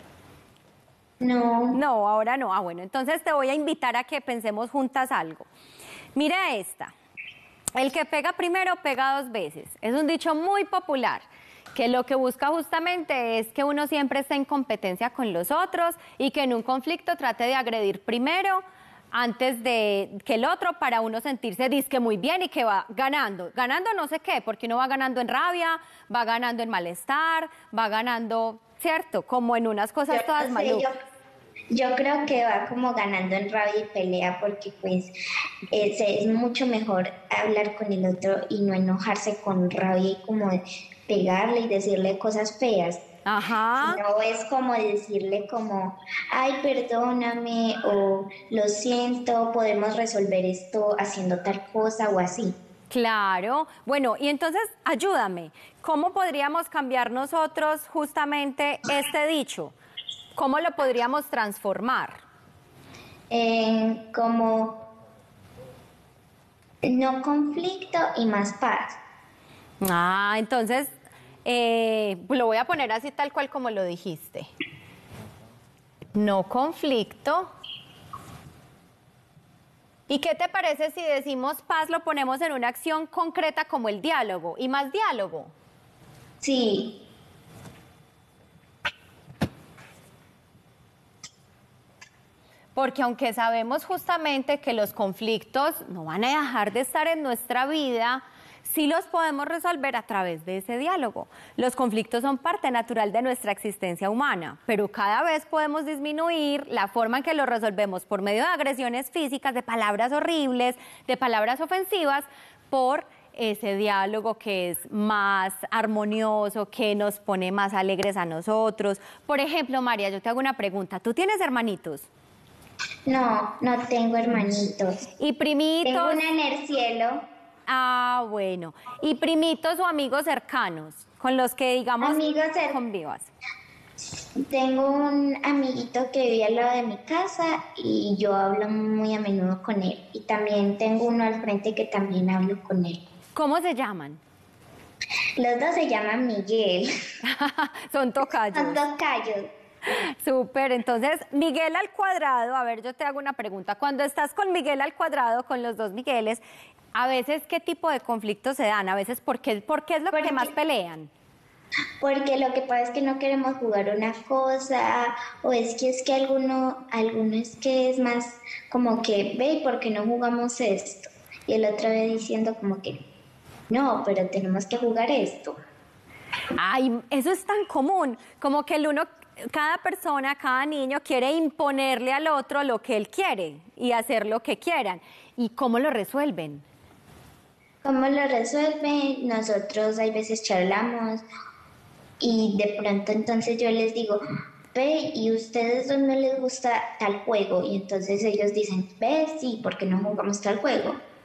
No. No, ahora no. Ah, bueno, entonces te voy a invitar a que pensemos juntas algo. Mira esta. El que pega primero pega dos veces. Es un dicho muy popular, que lo que busca justamente es que uno siempre esté en competencia con los otros y que en un conflicto trate de agredir primero antes de que el otro para uno sentirse disque muy bien y que va ganando. Ganando no sé qué, porque uno va ganando en rabia, va ganando en malestar, va ganando, ¿cierto? Como en unas cosas todas malucas. Yo creo que va como ganando en rabia y pelea porque pues es mucho mejor hablar con el otro y no enojarse con rabia y como pegarle y decirle cosas feas. Ajá. No es como decirle como, ay, perdóname o lo siento, podemos resolver esto haciendo tal cosa o así. Claro. Bueno, y entonces ayúdame. ¿Cómo podríamos cambiar nosotros justamente este dicho? ¿Cómo lo podríamos transformar? Como no conflicto y más paz. Ah, entonces lo voy a poner así tal cual como lo dijiste. No conflicto. ¿Y qué te parece si decimos paz, lo ponemos en una acción concreta como el diálogo y más diálogo? Sí. Porque aunque sabemos justamente que los conflictos no van a dejar de estar en nuestra vida, sí los podemos resolver a través de ese diálogo. Los conflictos son parte natural de nuestra existencia humana, pero cada vez podemos disminuir la forma en que los resolvemos por medio de agresiones físicas, de palabras horribles, de palabras ofensivas, por ese diálogo que es más armonioso, que nos pone más alegres a nosotros. Por ejemplo, María, yo te hago una pregunta. ¿Tú tienes hermanitos? No, no tengo hermanitos. ¿Y primitos? Tengo una en el cielo. Ah, bueno. ¿Y primitos o amigos cercanos con los que, digamos, convivas? Tengo un amiguito que vive al lado de mi casa y yo hablo muy a menudo con él. Y también tengo uno al frente que también hablo con él. ¿Cómo se llaman? Los dos se llaman Miguel. Son tocayos. Son tocayos. Súper, entonces Miguel al cuadrado, a ver, yo te hago una pregunta. Cuando estás con Miguel al cuadrado, con los dos Migueles, a veces, ¿qué tipo de conflictos se dan? A veces, ¿por qué es lo que más pelean? Porque lo que pasa es que no queremos jugar una cosa, o es que alguno es que es más como que, ve, ¿por qué no jugamos esto? Y el otro ve diciendo como que, no, pero tenemos que jugar esto. Ay, eso es tan común, como que cada persona, cada niño quiere imponerle al otro lo que él quiere y hacer lo que quieran. ¿Y cómo lo resuelven? ¿Cómo lo resuelven? Nosotros hay veces charlamos y de pronto entonces yo les digo, ve, ¿y a ustedes no les gusta tal juego? Y entonces ellos dicen, ve, sí, ¿por qué no jugamos tal juego?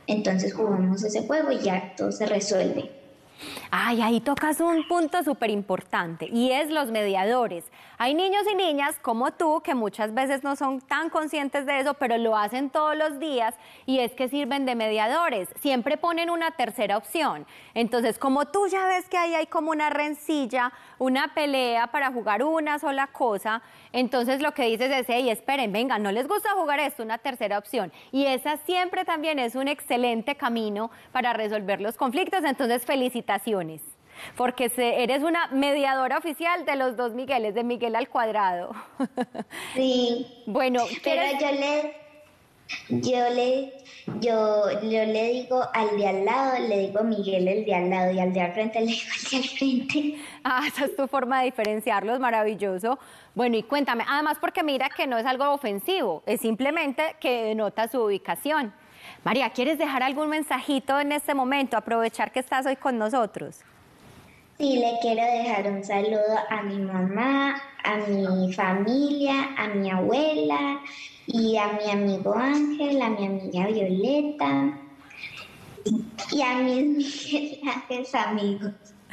entonces jugamos ese juego y ya todo se resuelve. Ay, ahí tocas un punto súper importante y es los mediadores. Hay niños y niñas como tú que muchas veces no son tan conscientes de eso, pero lo hacen todos los días y es que sirven de mediadores. Siempre ponen una tercera opción. Entonces, como tú ya ves que ahí hay como una rencilla, una pelea para jugar una sola cosa, entonces lo que dices es, hey, esperen, venga, no les gusta jugar esto, una tercera opción. Y esa siempre también es un excelente camino para resolver los conflictos. Entonces, felicitaciones, porque eres una mediadora oficial de los dos Migueles, de Miguel al cuadrado. Sí. Bueno, pero yo le digo al de al lado, le digo Miguel el de al lado, y al de al frente le digo al de al frente. Ah, esa es tu forma de diferenciarlos, maravilloso. Bueno, y cuéntame, además porque mira que no es algo ofensivo, es simplemente que denota su ubicación. María, ¿quieres dejar algún mensajito en este momento? Aprovechar que estás hoy con nosotros. Sí, le quiero dejar un saludo a mi mamá, a mi familia, a mi abuela y a mi amigo Ángel, a mi amiga Violeta y a mis Miguel Ángel amigos.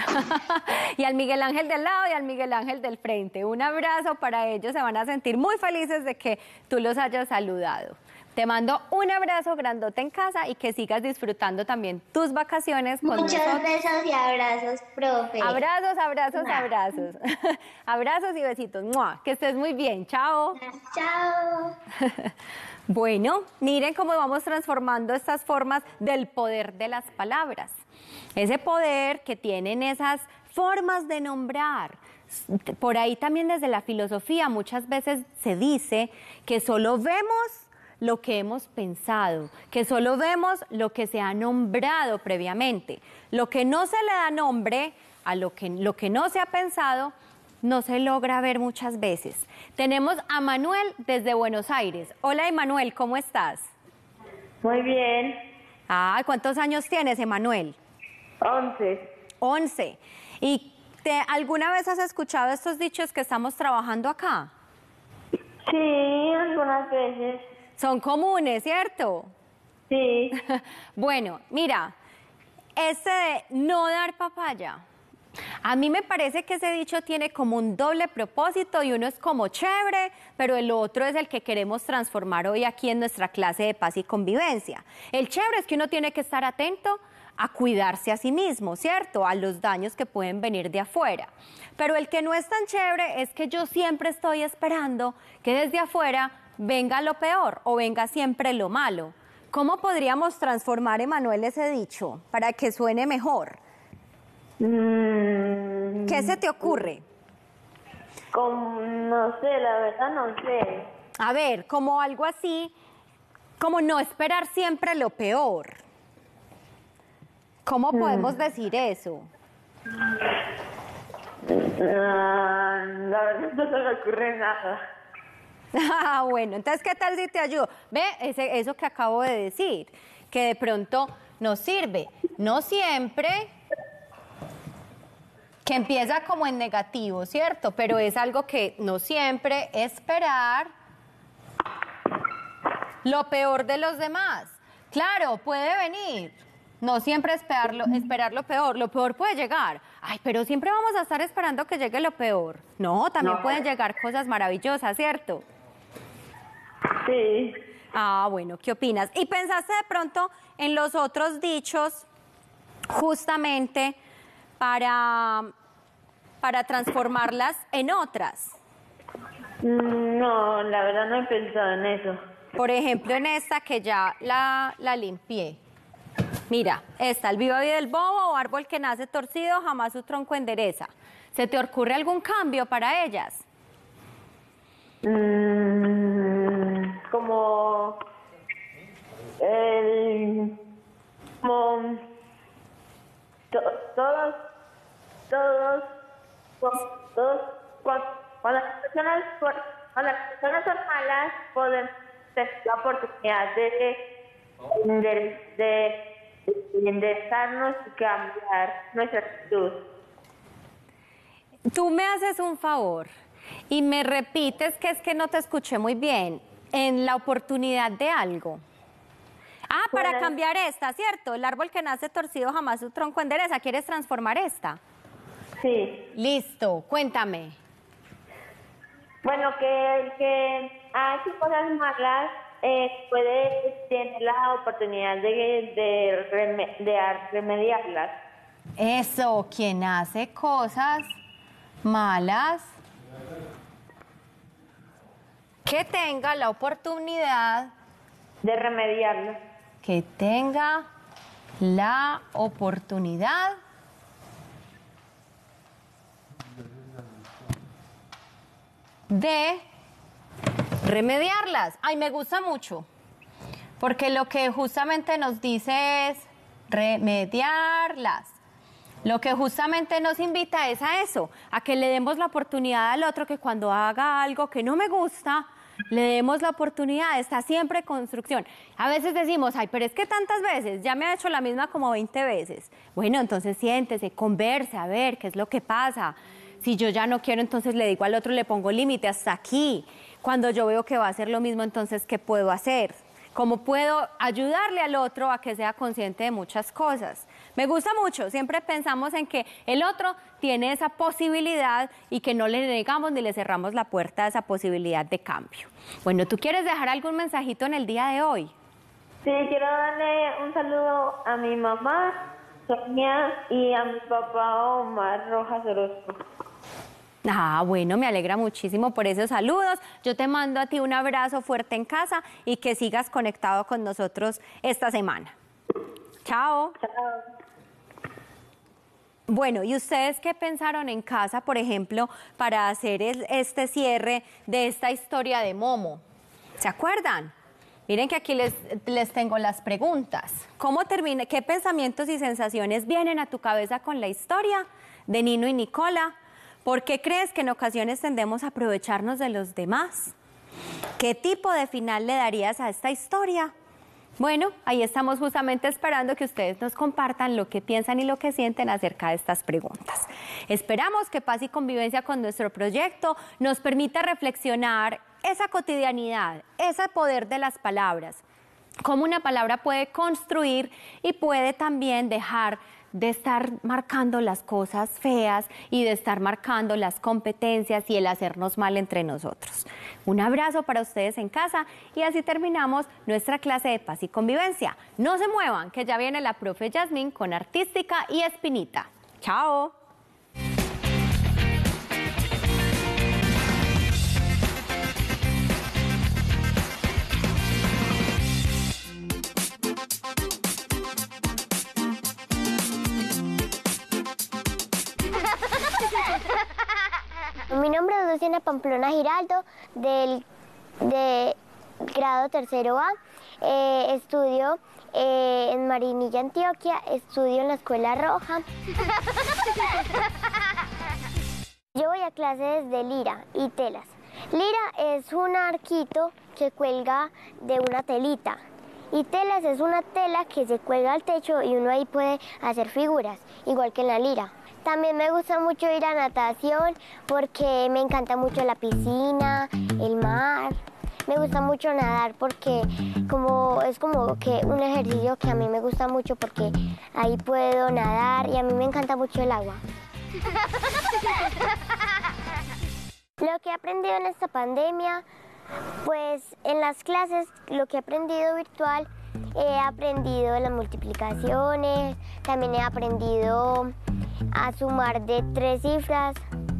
Y al Miguel Ángel del lado y al Miguel Ángel del frente. Un abrazo para ellos, se van a sentir muy felices de que tú los hayas saludado. Te mando un abrazo grandote en casa y que sigas disfrutando también tus vacaciones con nosotros. Muchos besos y abrazos, profe. Abrazos, abrazos, abrazos. Abrazos y besitos. ¡Mua! Que estés muy bien. Chao. Chao. Bueno, miren cómo vamos transformando estas formas del poder de las palabras. Ese poder que tienen esas formas de nombrar. Por ahí también desde la filosofía muchas veces se dice que solo vemos lo que hemos pensado, que solo vemos lo que se ha nombrado previamente. Lo que no se le da nombre a lo que no se ha pensado, no se logra ver muchas veces. Tenemos a Manuel desde Buenos Aires. Hola, Emanuel, ¿cómo estás? Muy bien. Ah, ¿cuántos años tienes, Emanuel? 11. 11. ¿Y alguna vez has escuchado estos dichos que estamos trabajando acá? Sí, algunas veces. Son comunes, ¿cierto? Sí. Bueno, mira, este de no dar papaya. A mí me parece que ese dicho tiene como un doble propósito y uno es como chévere, pero el otro es el que queremos transformar hoy aquí en nuestra clase de paz y convivencia. El chévere es que uno tiene que estar atento a cuidarse a sí mismo, ¿cierto? A los daños que pueden venir de afuera. Pero el que no es tan chévere es que yo siempre estoy esperando que desde afuera venga lo peor o venga siempre lo malo. ¿Cómo podríamos transformar, Emanuel, ese dicho para que suene mejor? ¿Qué se te ocurre? No sé, la verdad no sé. A ver, como algo así, como no esperar siempre lo peor. ¿Cómo podemos decir eso? La verdad no se me ocurre nada. Ah, bueno, entonces, ¿qué tal si te ayudo? Ve, eso que acabo de decir, que de pronto nos sirve. No siempre, que empieza como en negativo, ¿cierto? Pero es algo que no siempre esperar lo peor de los demás. Claro, puede venir. No siempre esperar lo peor. Lo peor puede llegar. Ay, pero siempre vamos a estar esperando que llegue lo peor. No, también pueden llegar cosas maravillosas, ¿cierto? Sí. Ah, bueno, ¿qué opinas? ¿Y pensaste de pronto en los otros dichos justamente para transformarlas en otras? No, la verdad no he pensado en eso. Por ejemplo, en esta que ya la limpié. Mira, esta, el viva vida del bobo o árbol que nace torcido, jamás su tronco endereza. ¿Se te ocurre algún cambio para ellas? Como cuando las personas son malas, pueden tener la oportunidad de enderezarnos y cambiar nuestra actitud. Tú me haces un favor y me repites que es que no te escuché muy bien, en la oportunidad de algo. Ah, para cambiar esta, ¿cierto? El árbol que nace torcido jamás su tronco endereza. ¿Quieres transformar esta? Sí. Listo, cuéntame. Bueno, que el que hace cosas malas tiene la oportunidad de remediarlas. Eso, quien hace cosas malas, que tenga la oportunidad de remediarlas. Que tenga la oportunidad de remediarlas. Ay, me gusta mucho, porque lo que justamente nos dice es remediarlas. Lo que justamente nos invita es a eso, a que le demos la oportunidad al otro que cuando haga algo que no me gusta, le demos la oportunidad. Está siempre en construcción. A veces decimos, ay, pero es que tantas veces, ya me ha hecho la misma como 20 veces. Bueno, entonces siéntese, converse, a ver qué es lo que pasa. Si yo ya no quiero, entonces le digo al otro, le pongo límite hasta aquí. Cuando yo veo que va a hacer lo mismo, entonces, ¿qué puedo hacer? ¿Cómo puedo ayudarle al otro a que sea consciente de muchas cosas? Me gusta mucho, siempre pensamos en que el otro tiene esa posibilidad y que no le negamos ni le cerramos la puerta a esa posibilidad de cambio. Bueno, ¿tú quieres dejar algún mensajito en el día de hoy? Sí, quiero darle un saludo a mi mamá, Sonia, y a mi papá, Omar Rojas Orozco. Ah, bueno, me alegra muchísimo por esos saludos. Yo te mando a ti un abrazo fuerte en casa y que sigas conectado con nosotros esta semana. Chao. Chao. Bueno, ¿y ustedes qué pensaron en casa, por ejemplo, para hacer este cierre de esta historia de Momo? ¿Se acuerdan? Miren que aquí les tengo las preguntas. ¿Cómo termina? ¿Qué pensamientos y sensaciones vienen a tu cabeza con la historia de Nino y Nicola? ¿Por qué crees que en ocasiones tendemos a aprovecharnos de los demás? ¿Qué tipo de final le darías a esta historia? Bueno, ahí estamos justamente esperando que ustedes nos compartan lo que piensan y lo que sienten acerca de estas preguntas. Esperamos que Paz y Convivencia con nuestro proyecto nos permita reflexionar esa cotidianidad, ese poder de las palabras, cómo una palabra puede construir y puede también dejar de estar marcando las cosas feas y de estar marcando las competencias y el hacernos mal entre nosotros. Un abrazo para ustedes en casa y así terminamos nuestra clase de Paz y Convivencia. No se muevan, que ya viene la profe Yasmín con Artística y Espinita. ¡Chao! Mi nombre es Luciana Pamplona Giraldo, de grado tercero A. Estudio en Marinilla, Antioquia. Estudio en la Escuela Roja. Yo voy a clases de lira y telas. Lira es un arquito que cuelga de una telita. Y telas es una tela que se cuelga al techo y uno ahí puede hacer figuras, igual que en la lira. También me gusta mucho ir a natación porque me encanta mucho la piscina, el mar. Me gusta mucho nadar porque es como que un ejercicio que a mí me gusta mucho porque ahí puedo nadar y a mí me encanta mucho el agua. Lo que he aprendido en esta pandemia, pues en las clases, lo que he aprendido virtual, he aprendido las multiplicaciones, también he aprendido a sumar de 3 cifras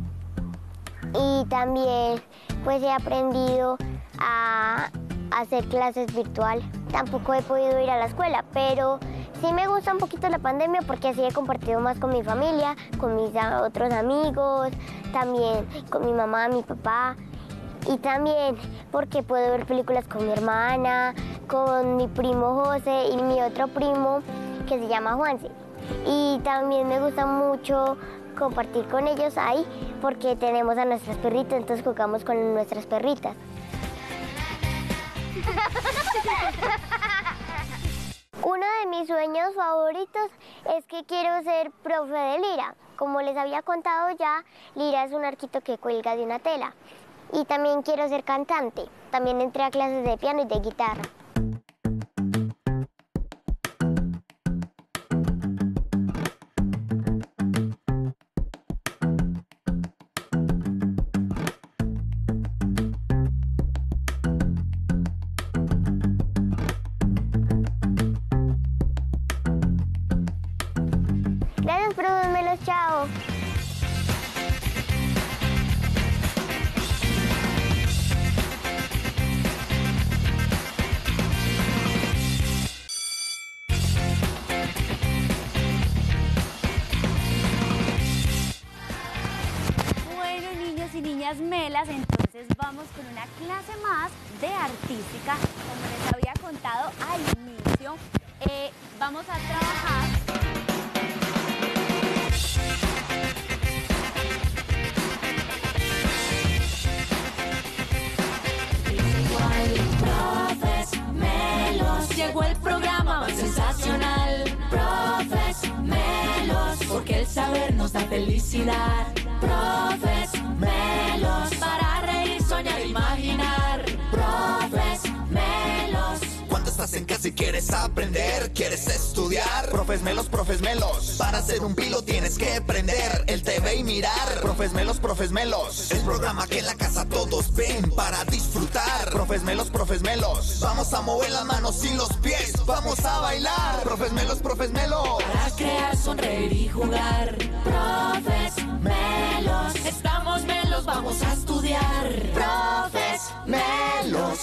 y también pues he aprendido a hacer clases virtual. Tampoco he podido ir a la escuela, pero sí me gusta un poquito la pandemia porque así he compartido más con mi familia, con mis otros amigos, también con mi mamá, mi papá. Y también porque puedo ver películas con mi hermana, con mi primo José y mi otro primo que se llama Juanse. Y también me gusta mucho compartir con ellos ahí porque tenemos a nuestras perritas, entonces jugamos con nuestras perritas. Uno de mis sueños favoritos es que quiero ser profe de lira. Como les había contado ya, lira es un arquito que cuelga de una tela. Y también quiero ser cantante. También entré a clases de piano y de guitarra. dos melos, chao. Bueno, niños y niñas melas, entonces vamos con una clase más de artística. Como les había contado al inicio, vamos a trabajar Profes Melos, llegó el programa más sensacional. Profes Melos, porque el saber nos da felicidad. Profes Melos, para reír, soñar e imaginar. Profes Melos. Cuando estás en casa y quieres aprender, quieres estudiar. Profes Melos, para ser un pilo tienes que prender el TV y mirar. Profes Melos, el programa que en la casa todos ven para disfrutar. Profes Melos, vamos a mover las manos y los pies, vamos a bailar. Profes Melos, para crear, sonreír y jugar. Profes Melos, estamos melos, vamos a estudiar. Profes Melos.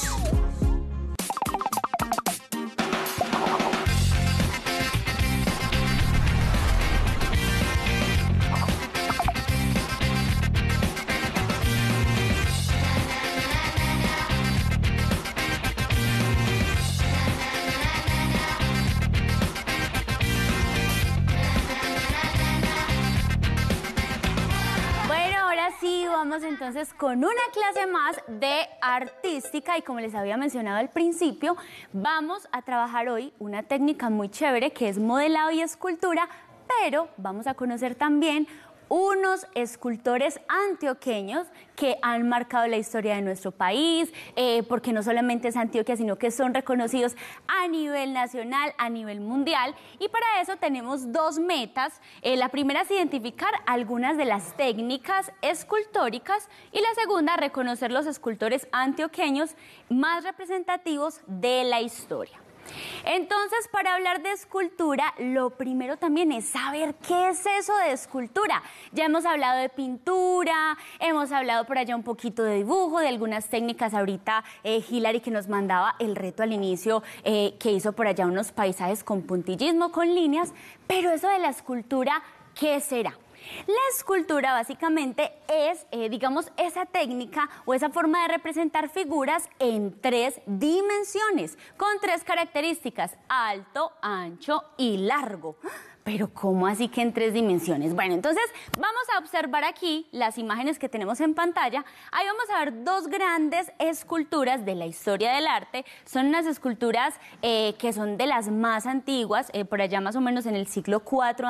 Sí, vamos entonces con una clase más de artística y como les había mencionado al principio, vamos a trabajar hoy una técnica muy chévere que es modelado y escultura, pero vamos a conocer también unos escultores antioqueños que han marcado la historia de nuestro país, porque no solamente es Antioquia, sino que son reconocidos a nivel nacional, a nivel mundial. Y para eso tenemos dos metas. La primera es identificar algunas de las técnicas escultóricas y la segunda, reconocer los escultores antioqueños más representativos de la historia. Entonces, para hablar de escultura, lo primero también es saber qué es eso de escultura. Ya hemos hablado de pintura, hemos hablado por allá un poquito de dibujo, de algunas técnicas. Ahorita Hilary, que nos mandaba el reto al inicio, que hizo por allá unos paisajes con puntillismo, con líneas. Pero eso de la escultura, ¿qué será? La escultura básicamente es, digamos, esa técnica o esa forma de representar figuras en 3 dimensiones, con 3 características: alto, ancho y largo. Pero ¿cómo así que en 3 dimensiones? Bueno, entonces vamos a observar aquí las imágenes que tenemos en pantalla. Ahí vamos a ver 2 grandes esculturas de la historia del arte. Son unas esculturas que son de las más antiguas, por allá más o menos en el siglo IV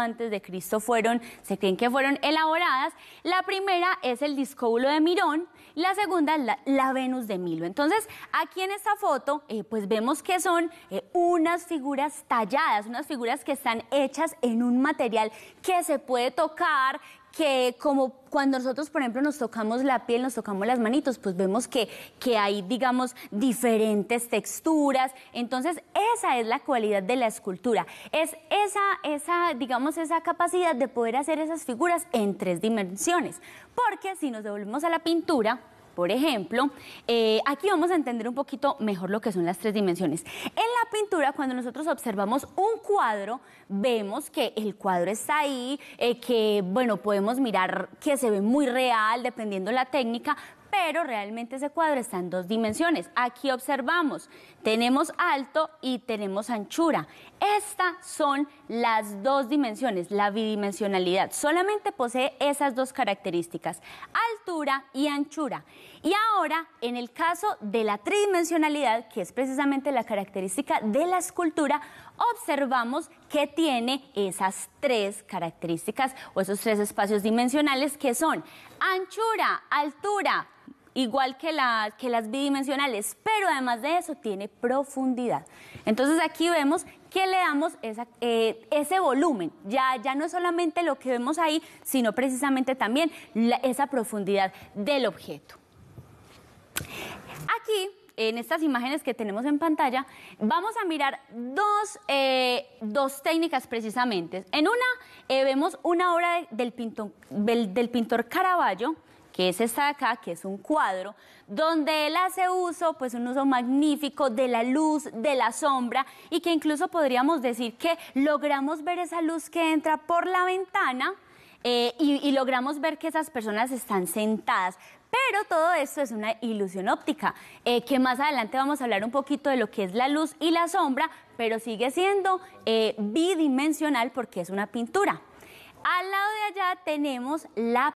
a.C. se creen que fueron elaboradas. La primera es el Discóbulo de Mirón, la segunda es la Venus de Milo. Entonces, aquí en esta foto, pues vemos que son unas figuras talladas, unas figuras que están hechas en un material que se puede tocar, que como cuando nosotros, por ejemplo, nos tocamos la piel, nos tocamos las manitos, pues vemos que hay, digamos, diferentes texturas. Entonces, esa es la cualidad de la escultura. Es digamos, esa capacidad de poder hacer esas figuras en 3 dimensiones. Porque si nos devolvemos a la pintura, por ejemplo, aquí vamos a entender un poquito mejor lo que son las 3 dimensiones. En la pintura, cuando nosotros observamos un cuadro, vemos que el cuadro está ahí, que, bueno, podemos mirar que se ve muy real dependiendo de la técnica, pero realmente ese cuadro está en 2 dimensiones. Aquí observamos, tenemos alto y tenemos anchura. Estas son las 2 dimensiones, la bidimensionalidad. Solamente posee esas 2 características, altura y anchura. Y ahora, en el caso de la tridimensionalidad, que es precisamente la característica de la escultura, observamos que tiene esas 3 características o esos 3 espacios dimensionales que son anchura, altura, igual que las bidimensionales, pero además de eso tiene profundidad. Entonces aquí vemos que le damos ese volumen, ya no es solamente lo que vemos ahí, sino precisamente también esa profundidad del objeto. Aquí en estas imágenes que tenemos en pantalla, vamos a mirar dos técnicas precisamente. En una vemos una obra del pintor Caravaggio, que es esta de acá, que es un cuadro, donde él hace uso, pues un uso magnífico de la luz, de la sombra, y que incluso podríamos decir que logramos ver esa luz que entra por la ventana y logramos ver que esas personas están sentadas. Pero todo esto es una ilusión óptica, que más adelante vamos a hablar un poquito de lo que es la luz y la sombra, pero sigue siendo bidimensional porque es una pintura. Al lado de allá tenemos la